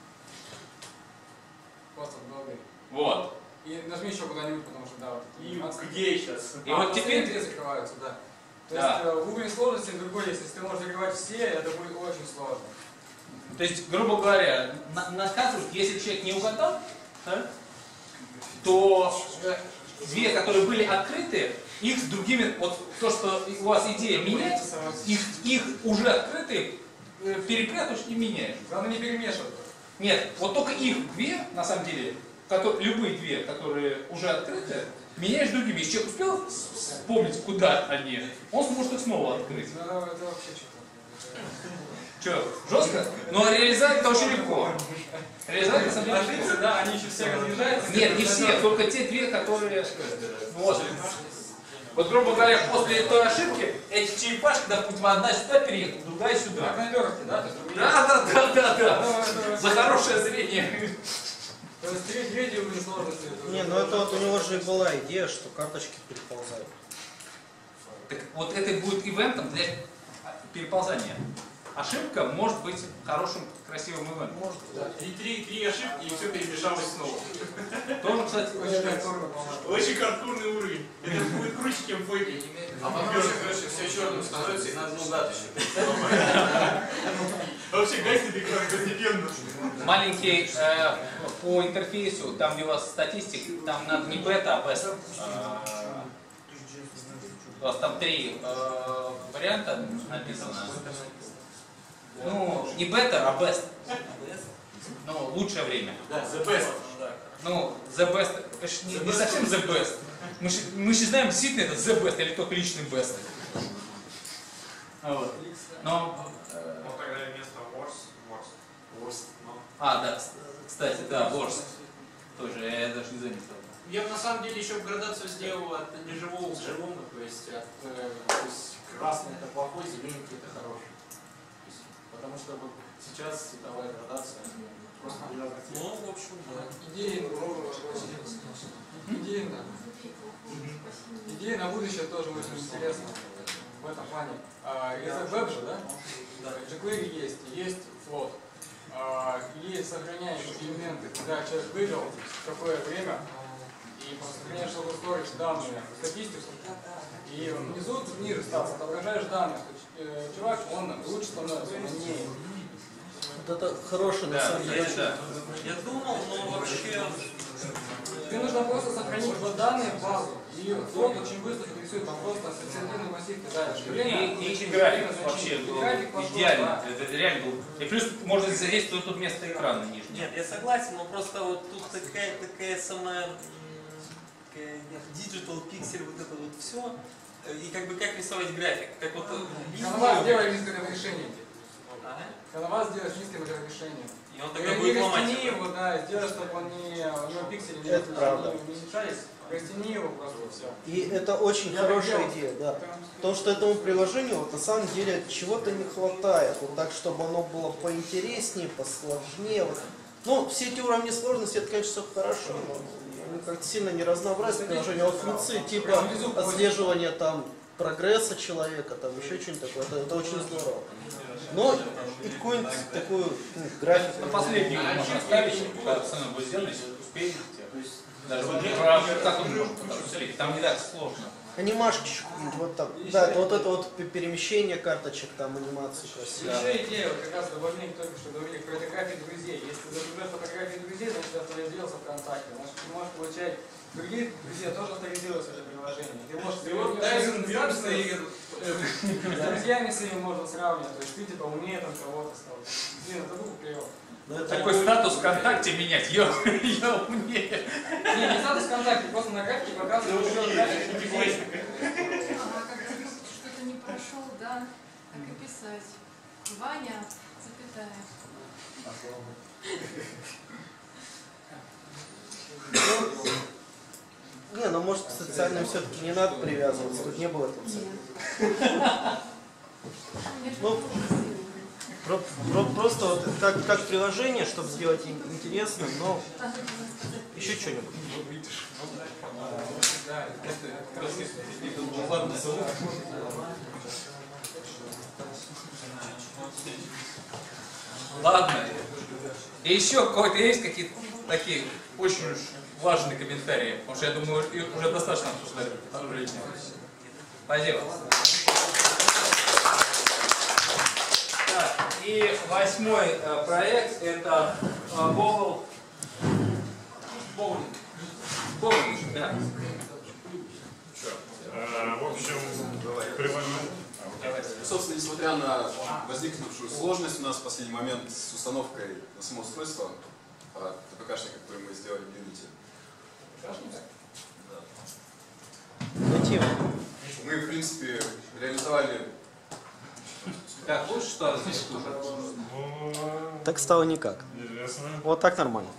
Просто в голове. Вот. И нажми еще куда-нибудь, потому что да, вот эта И анимация. где сейчас? И А вот последние теперь... две закрываются, да. То Да. есть э, уровень сложности другой есть. Если ты можешь закрывать все, это будет очень сложно. То есть, грубо говоря, на- наказывают, если человек не угадал, да, то две, которые были открыты, их с другими, вот то, что у вас идея менять, их, их уже открытые э, перепрятываешь и меняешь. Главное не перемешивать. Нет, вот только их две, на самом деле, которые, любые две, которые уже открыты, меняешь другими. Если человек успел вспомнить, куда они, он сможет их снова открыть. Ну, это вообще что-то. Что, жестко? Но реализовать это очень легко. Реализовать на самом деле легко. Ошибся, да, они еще все разъезжаются. Нет, не все, только те две, которые... Вот. Вот, грубо говоря, после той ошибки, эти черепашки, допустим, одна сюда переехала, другая Как сюда. на легкие, да? То есть, Да, да, да, да, да. Ну, это- За хорошее зрение. То есть три- третий уровень сложности. это Не, уже- ну это вот у него же и была идея, что карточки переползают. Так вот это будет ивентом для переползание. Ошибка может быть хорошим, красивым ивентом. Может, да. И три, три ошибки, и все перемешалось снова. Тоже, кстати, Очень хардкорно. Очень хардкорный уровень. Это будет круче, чем фейк. А потом все, короче, все черным становится, и надо наугад еще. Вообще гаснет экран постепенно. Маленький э, по интерфейсу, там где у вас статистик, там надо не бета, а бест. Э, у вас там три э, варианта написано. Ну, не бета, а best. Ну, лучшее время. Да, the best. Ну, the best, конечно, не, не совсем the best. Мы же, мы же знаем, действительно это the best или только личный best. Вот. Но... Э, Ну, тогда вместо worst, worst. Worst, no. А, да, кстати, да, worst. Тоже, я даже не заметил. Я бы на самом деле еще градацию сделал от неживого к живому, то есть, от, э, то есть красный это плохой, зелененький это хороший. То есть, потому что вот сейчас цветовая градация просто не надо. Ну, в общем, да. Идеи, идеи, да. Идея на будущее тоже очень интересна в этом плане. Язык веб же, да? Да. jQuery есть, есть флот. И сохраняешь элементы, когда человек вывел какое время, и сохраняешь в storage данные, статистику, и внизу, ниже статус, отображаешь данные, что э, чувак, он лучше становится, он умнее. Вот это хороший, на самом деле. Я думал, но вообще... Тебе нужно просто сохранить вот данные в базу, и флот очень быстро рисует, там просто ассоциативный массив кидаешь. И, и график вообще был идеально. Это реально был. И плюс можно задействовать тут вместо экрана нижнего. Нет, я согласен, но просто вот тут такая, такая самая digital pixel, вот это вот все. И как бы как рисовать график? Как вот Канва сделай низкое разрешение. Ага. Канва сделай с низким разрешением. И он тогда будет ломать растяни его, да, сделай, чтобы он не, у него пиксели не, Это правда. не уменьшались. Растяни его просто, и все. И это очень Я хорошая так идея, да. Потому что этому приложению вот, на самом деле чего-то не хватает. Вот так, чтобы оно было поинтереснее, посложнее. Вот. Ну, все эти уровни сложности, это, конечно, все хорошо, но они как-то сильно не разнообразят приложение. А вот функции типа отслеживания там прогресса человека, там еще что-нибудь такое, это, это очень здорово. Но и какую-нибудь такую ну, графику. На последнюю можно оставить, когда пацаны будет сделать, если успеете. Даже про как он может посмотреть, там не так сложно. Анимашки, вот там. Да, вот это вот перемещение карточек, там анимации красивые. Еще идея, вот как раз добавление только что говорили про фотографии друзей. Если ты загружаешь фотографии друзей, значит авторизировался ВКонтакте. Значит, ты можешь получать других друзей, тоже авторизироваться это приложение. Ты можешь с друзьями своими можно сравнивать. То есть ты типа умнее там кого-то стал. Блин, это было клево. Такой статус ВКонтакте менять, я, я умнее. Не, не статус ВКонтакте, просто на графике показывают еще график. А когда что-то не прошел, да, так и писать. Ваня, запятая. Не, ну может к социальным все-таки не надо привязываться, тут не было этого цели. Ну, про, про, просто вот как, как приложение, чтобы сделать интересным, но еще что-нибудь. Ладно. И еще какой-то есть какие-то такие очень уж важные комментарии, потому что я думаю, их уже достаточно обсуждали. Спасибо. Так, и восьмой э, проект это э, Bobble Bowling. Bowling, да. Э, в общем, приложение. Собственно, несмотря на возникнувшую сложность у нас в последний момент с установкой на само устройство ТПКшника, который мы сделали в Unity. Мотив. Мы, в принципе, реализовали... Так, лучше что? Так стало никак. Вот так нормально.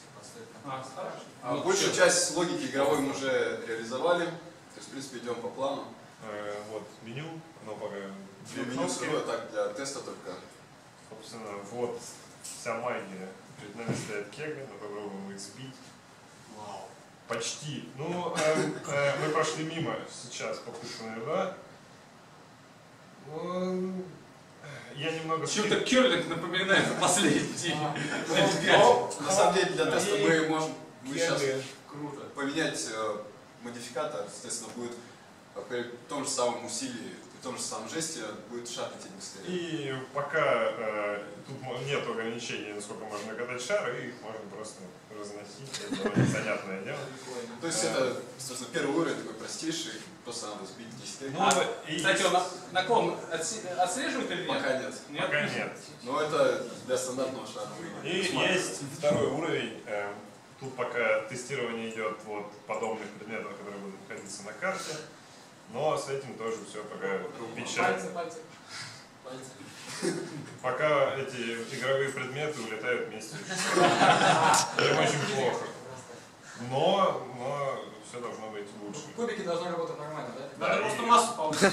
А, большую часть логики игровой мы уже реализовали. То есть, в принципе, идем по плану. Э, вот меню, оно пока Для меню сырое, так, для теста только. Собственно, вот вся магия. Перед нами стоят кеги, мы попробуем их сбить. Вау. Почти. Ну, э, э, мы прошли мимо сейчас попытка на льда. Ну, Я немного... Чем-то керлинг напоминает последний. Но, на самом деле, для теста И- мы можем мы сейчас Керлинг. круто поменять э, модификатор, соответственно, будет э, при том же самом усилии, при том же самом жесте будет шар лететь быстрее. И пока э, тут мо- нет ограничений, насколько можно катать шары, их можно просто разносить. Это довольно занятное дело. То есть Э, это, собственно, первый уровень такой простейший, просто надо сбить десять кегелей. Ну, А, и- кстати, он на- наклон отсе- отслеживает или нет? Пока нет. Пока нет. Но это для стандартного шара. И есть второй уровень. э, Тут пока тестирование идет вот подобных предметов, которые будут находиться на карте. Но с этим тоже все пока печально. Пальцы, пальцы. Пока эти игровые предметы улетают вместе. Это очень плохо. Но, но все должно быть лучше. Кубики должны работать нормально, да? Да, Надо просто и- массу повысить.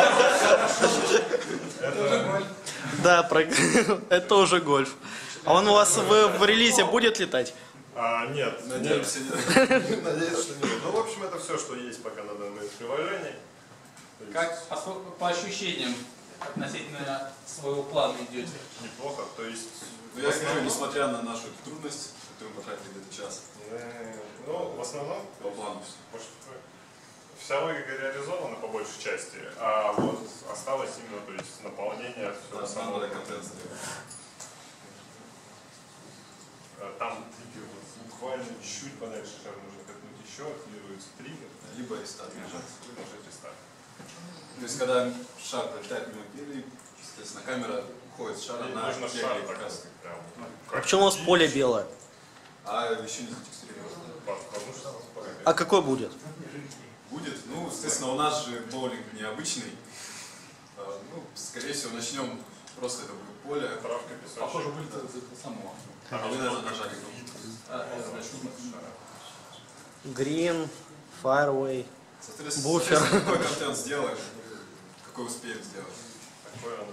Это уже гольф. Да, про- это уже гольф. А он у вас в, в релизе будет летать? А, нет, Надеемся, нет. Надеюсь, что нет. Ну, в общем, это все, что есть пока на данном приложении. То есть Как по, по ощущениям относительно своего плана идете? Неплохо, то есть... Ну, я скажу, несмотря на нашу трудность, которую мы потратили где-то час. э, Ну, в основном... По плану. может, вся логика реализована по большей части, а вот осталось именно, то есть, наполнение всего Да, самого надо контент сделать. Э, Там триггер вот буквально чуть подальше шар нужно катнуть еще, активируется триггер. Либо рестарт. Нажать, нажать рестарт. То есть, когда шар пролетает мимо кегелей, соответственно, камера уходит с шара И на нужно кегли шар как так раз. вот прям. А почему у вас поле белое? А еще не затекстурировано. Потому что поле А какой будет? Будет. Ну, естественно, у нас же боулинг необычный. А, Ну, скорее всего, начнем просто это будет поле. Травка, песочек. Похоже, вылетело из этого самого. А вы, наверное, нажали Green, Fireway, Соответственно, буфер. соответственно, какой контент сделаем, какой успеем сделать. Такое оно.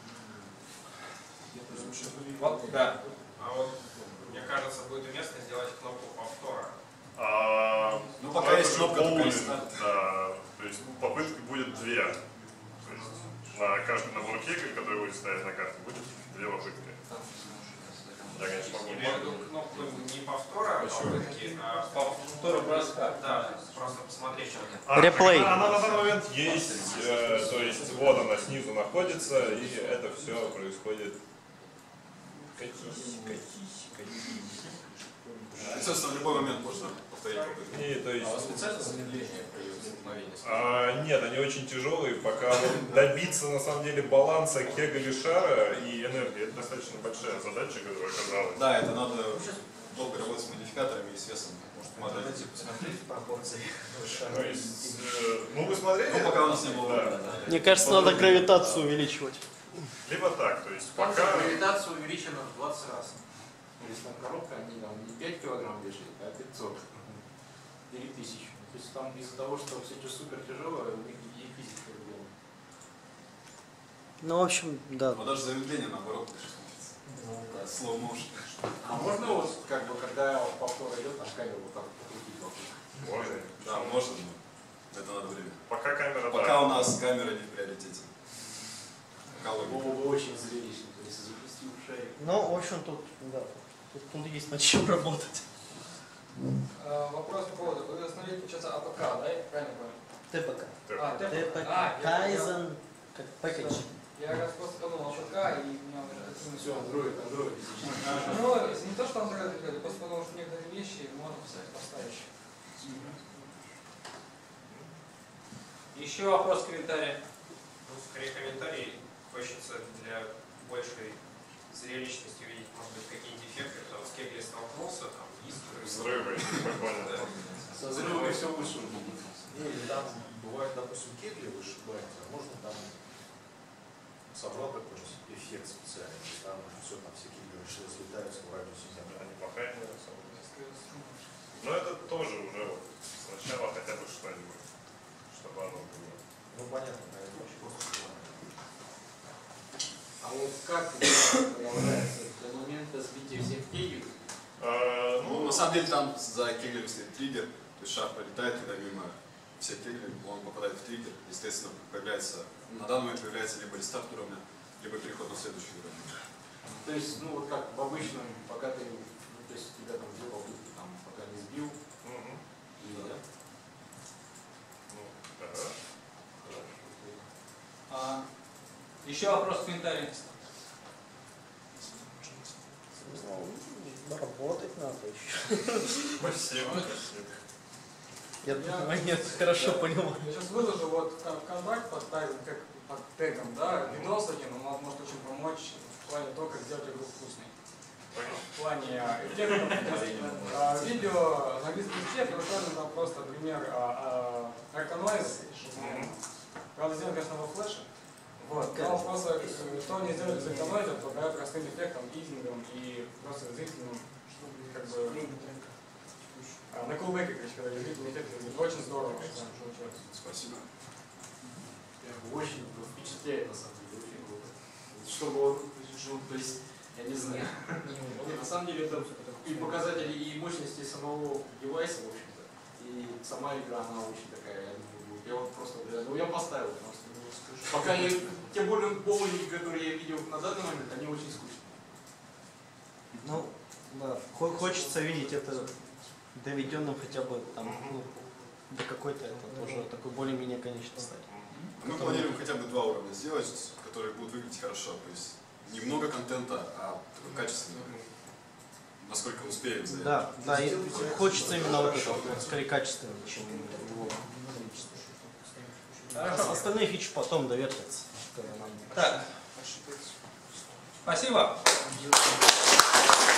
Вот, да. А вот, мне кажется, будет уместно сделать кнопку повтора. А, Ну, пока это есть же кнопка, только боулинг, рестарт. да. То есть попыток будет две. То есть на каждый набор кегель, который будет ставить на карте, будет две попытки. Я, конечно, могу. Имею в виду кнопку не повтора, а попытки, а повтора броска. Да, просто посмотреть, что это. А, Реплей. так Она, она на данный момент есть, э, то есть вот она снизу находится, и это все происходит. Катись, катись, катись. Естественно, в любой момент можно повторить попытку. И, то есть, А у вас специально замедление появилось мгновение? а, нет, они очень тяжелые, пока вот добиться на самом деле баланса кегеля шара и энергии, это достаточно большая задача, которая оказалась. Да, это надо долго работать с модификаторами и с весом. Может, модель. Давайте посмотрите пропорции. То есть, э, ну вы смотрели? Ну, пока у нас не было Да. времени, да. Мне кажется, надо гравитацию увеличивать. Либо так, то есть Пока пока... гравитация увеличена в двадцать раз. То есть там коробка не, там, не пять килограмм вешает, а пятьсот. Или тысячу. То есть там из-за того, что все эти супер тяжелые, у них и физика проблема. Ну, в общем, да. Но даже замедление, наоборот, смотрится. Ну, да. Slow motion. А можно вот, как бы, когда повтор идет, там камеру вот так покрутить вокруг? Можно. Да, можно, но это надо время. Пока камера... Пока да. у нас камера не в приоритете. Пока логика. Было бы очень зрелищно, то есть запустил шарик. Ну, в общем, тут, да, тут, тут есть над чем работать. Э, Вопрос по поводу, вы установили, получается, АПК, да? Я правильно понял? ТПК. А, ТПК. ТПК. А, я- Кайзен, как пакетч. Я как раз просто подумал АПК, и у меня уже это Все, андроид, андроид. Ну, не то, что андроид, я просто подумал, что некоторые вещи можно поставить. Еще вопрос, комментарий. Ну, скорее комментарий. Хочется для большей зрелищности увидеть, может быть, какие-нибудь эффекты, кто с кегли столкнулся, там, искры. Взрывы, прикольно. Да. Со взрывами все лучше будет. Или там бывает, допустим, кегли вышибается, а можно там собрал какой-нибудь эффект специальный, то есть там все, там все кегли разлетаются в радиусе земли. Они плохая не Но это тоже уже вот сначала хотя бы что-нибудь, чтобы оно было. Ну понятно, это очень просто. А вот как продолжается до момента сбития всех кегелей? А, Ну, на самом деле там за кеглями стоит триггер, то есть шар пролетает, когда мимо всех кеглей, он попадает в триггер, естественно, появляется, на данный момент появляется либо рестарт уровня, либо переход на следующий уровень. То есть, ну вот как в обычном, пока ты, ну, то есть тебя там две попытки, там, пока не сбил, Угу. и, да? Ну, да. А, еще вопрос в комментариях. Ну, работать надо еще. Спасибо, спасибо. Я думаю, нет, хорошо понимаю. Я сейчас выложу вот в контакт, поставим как под тегом, да, видос один, он вам может очень помочь в плане того, как сделать игру вкусной. В плане а, эффектов. А, видео на английском языке прикольно, там просто пример а, а, Arcanoise. Правда, сделан, конечно, во флеше. Вот, но просто э, что они сделали с Arcanoise, благодаря простым эффектам, изингам и просто зрительным, как бы, а, на кулбеке, короче, когда зрительный эффект, очень здорово получилось. Спасибо. Очень впечатляет, на самом деле, очень круто. Чтобы он, ну, то есть, я не знаю. Нет, на самом деле это и показатели, и мощности самого девайса, в общем-то, и сама игра, она очень такая, я думаю, я вот просто, ну я поставил, потому что, ну, пока я, тем более боулинги, которые я видел на данный момент, они очень скучные. Ну, да, хо- хочется видеть это доведенным хотя бы там, ну, до какой-то, это уже такой более-менее конечной стадии. Мы планируем хотя бы два уровня сделать, которые будут выглядеть хорошо. То есть немного контента, а такой качественный. Насколько успеем за Да, да, и хочется именно вот это, вот, скорее качественно, чем его количество. Хорошо. Остальные фичи потом довертятся. когда нам- Так. Спасибо.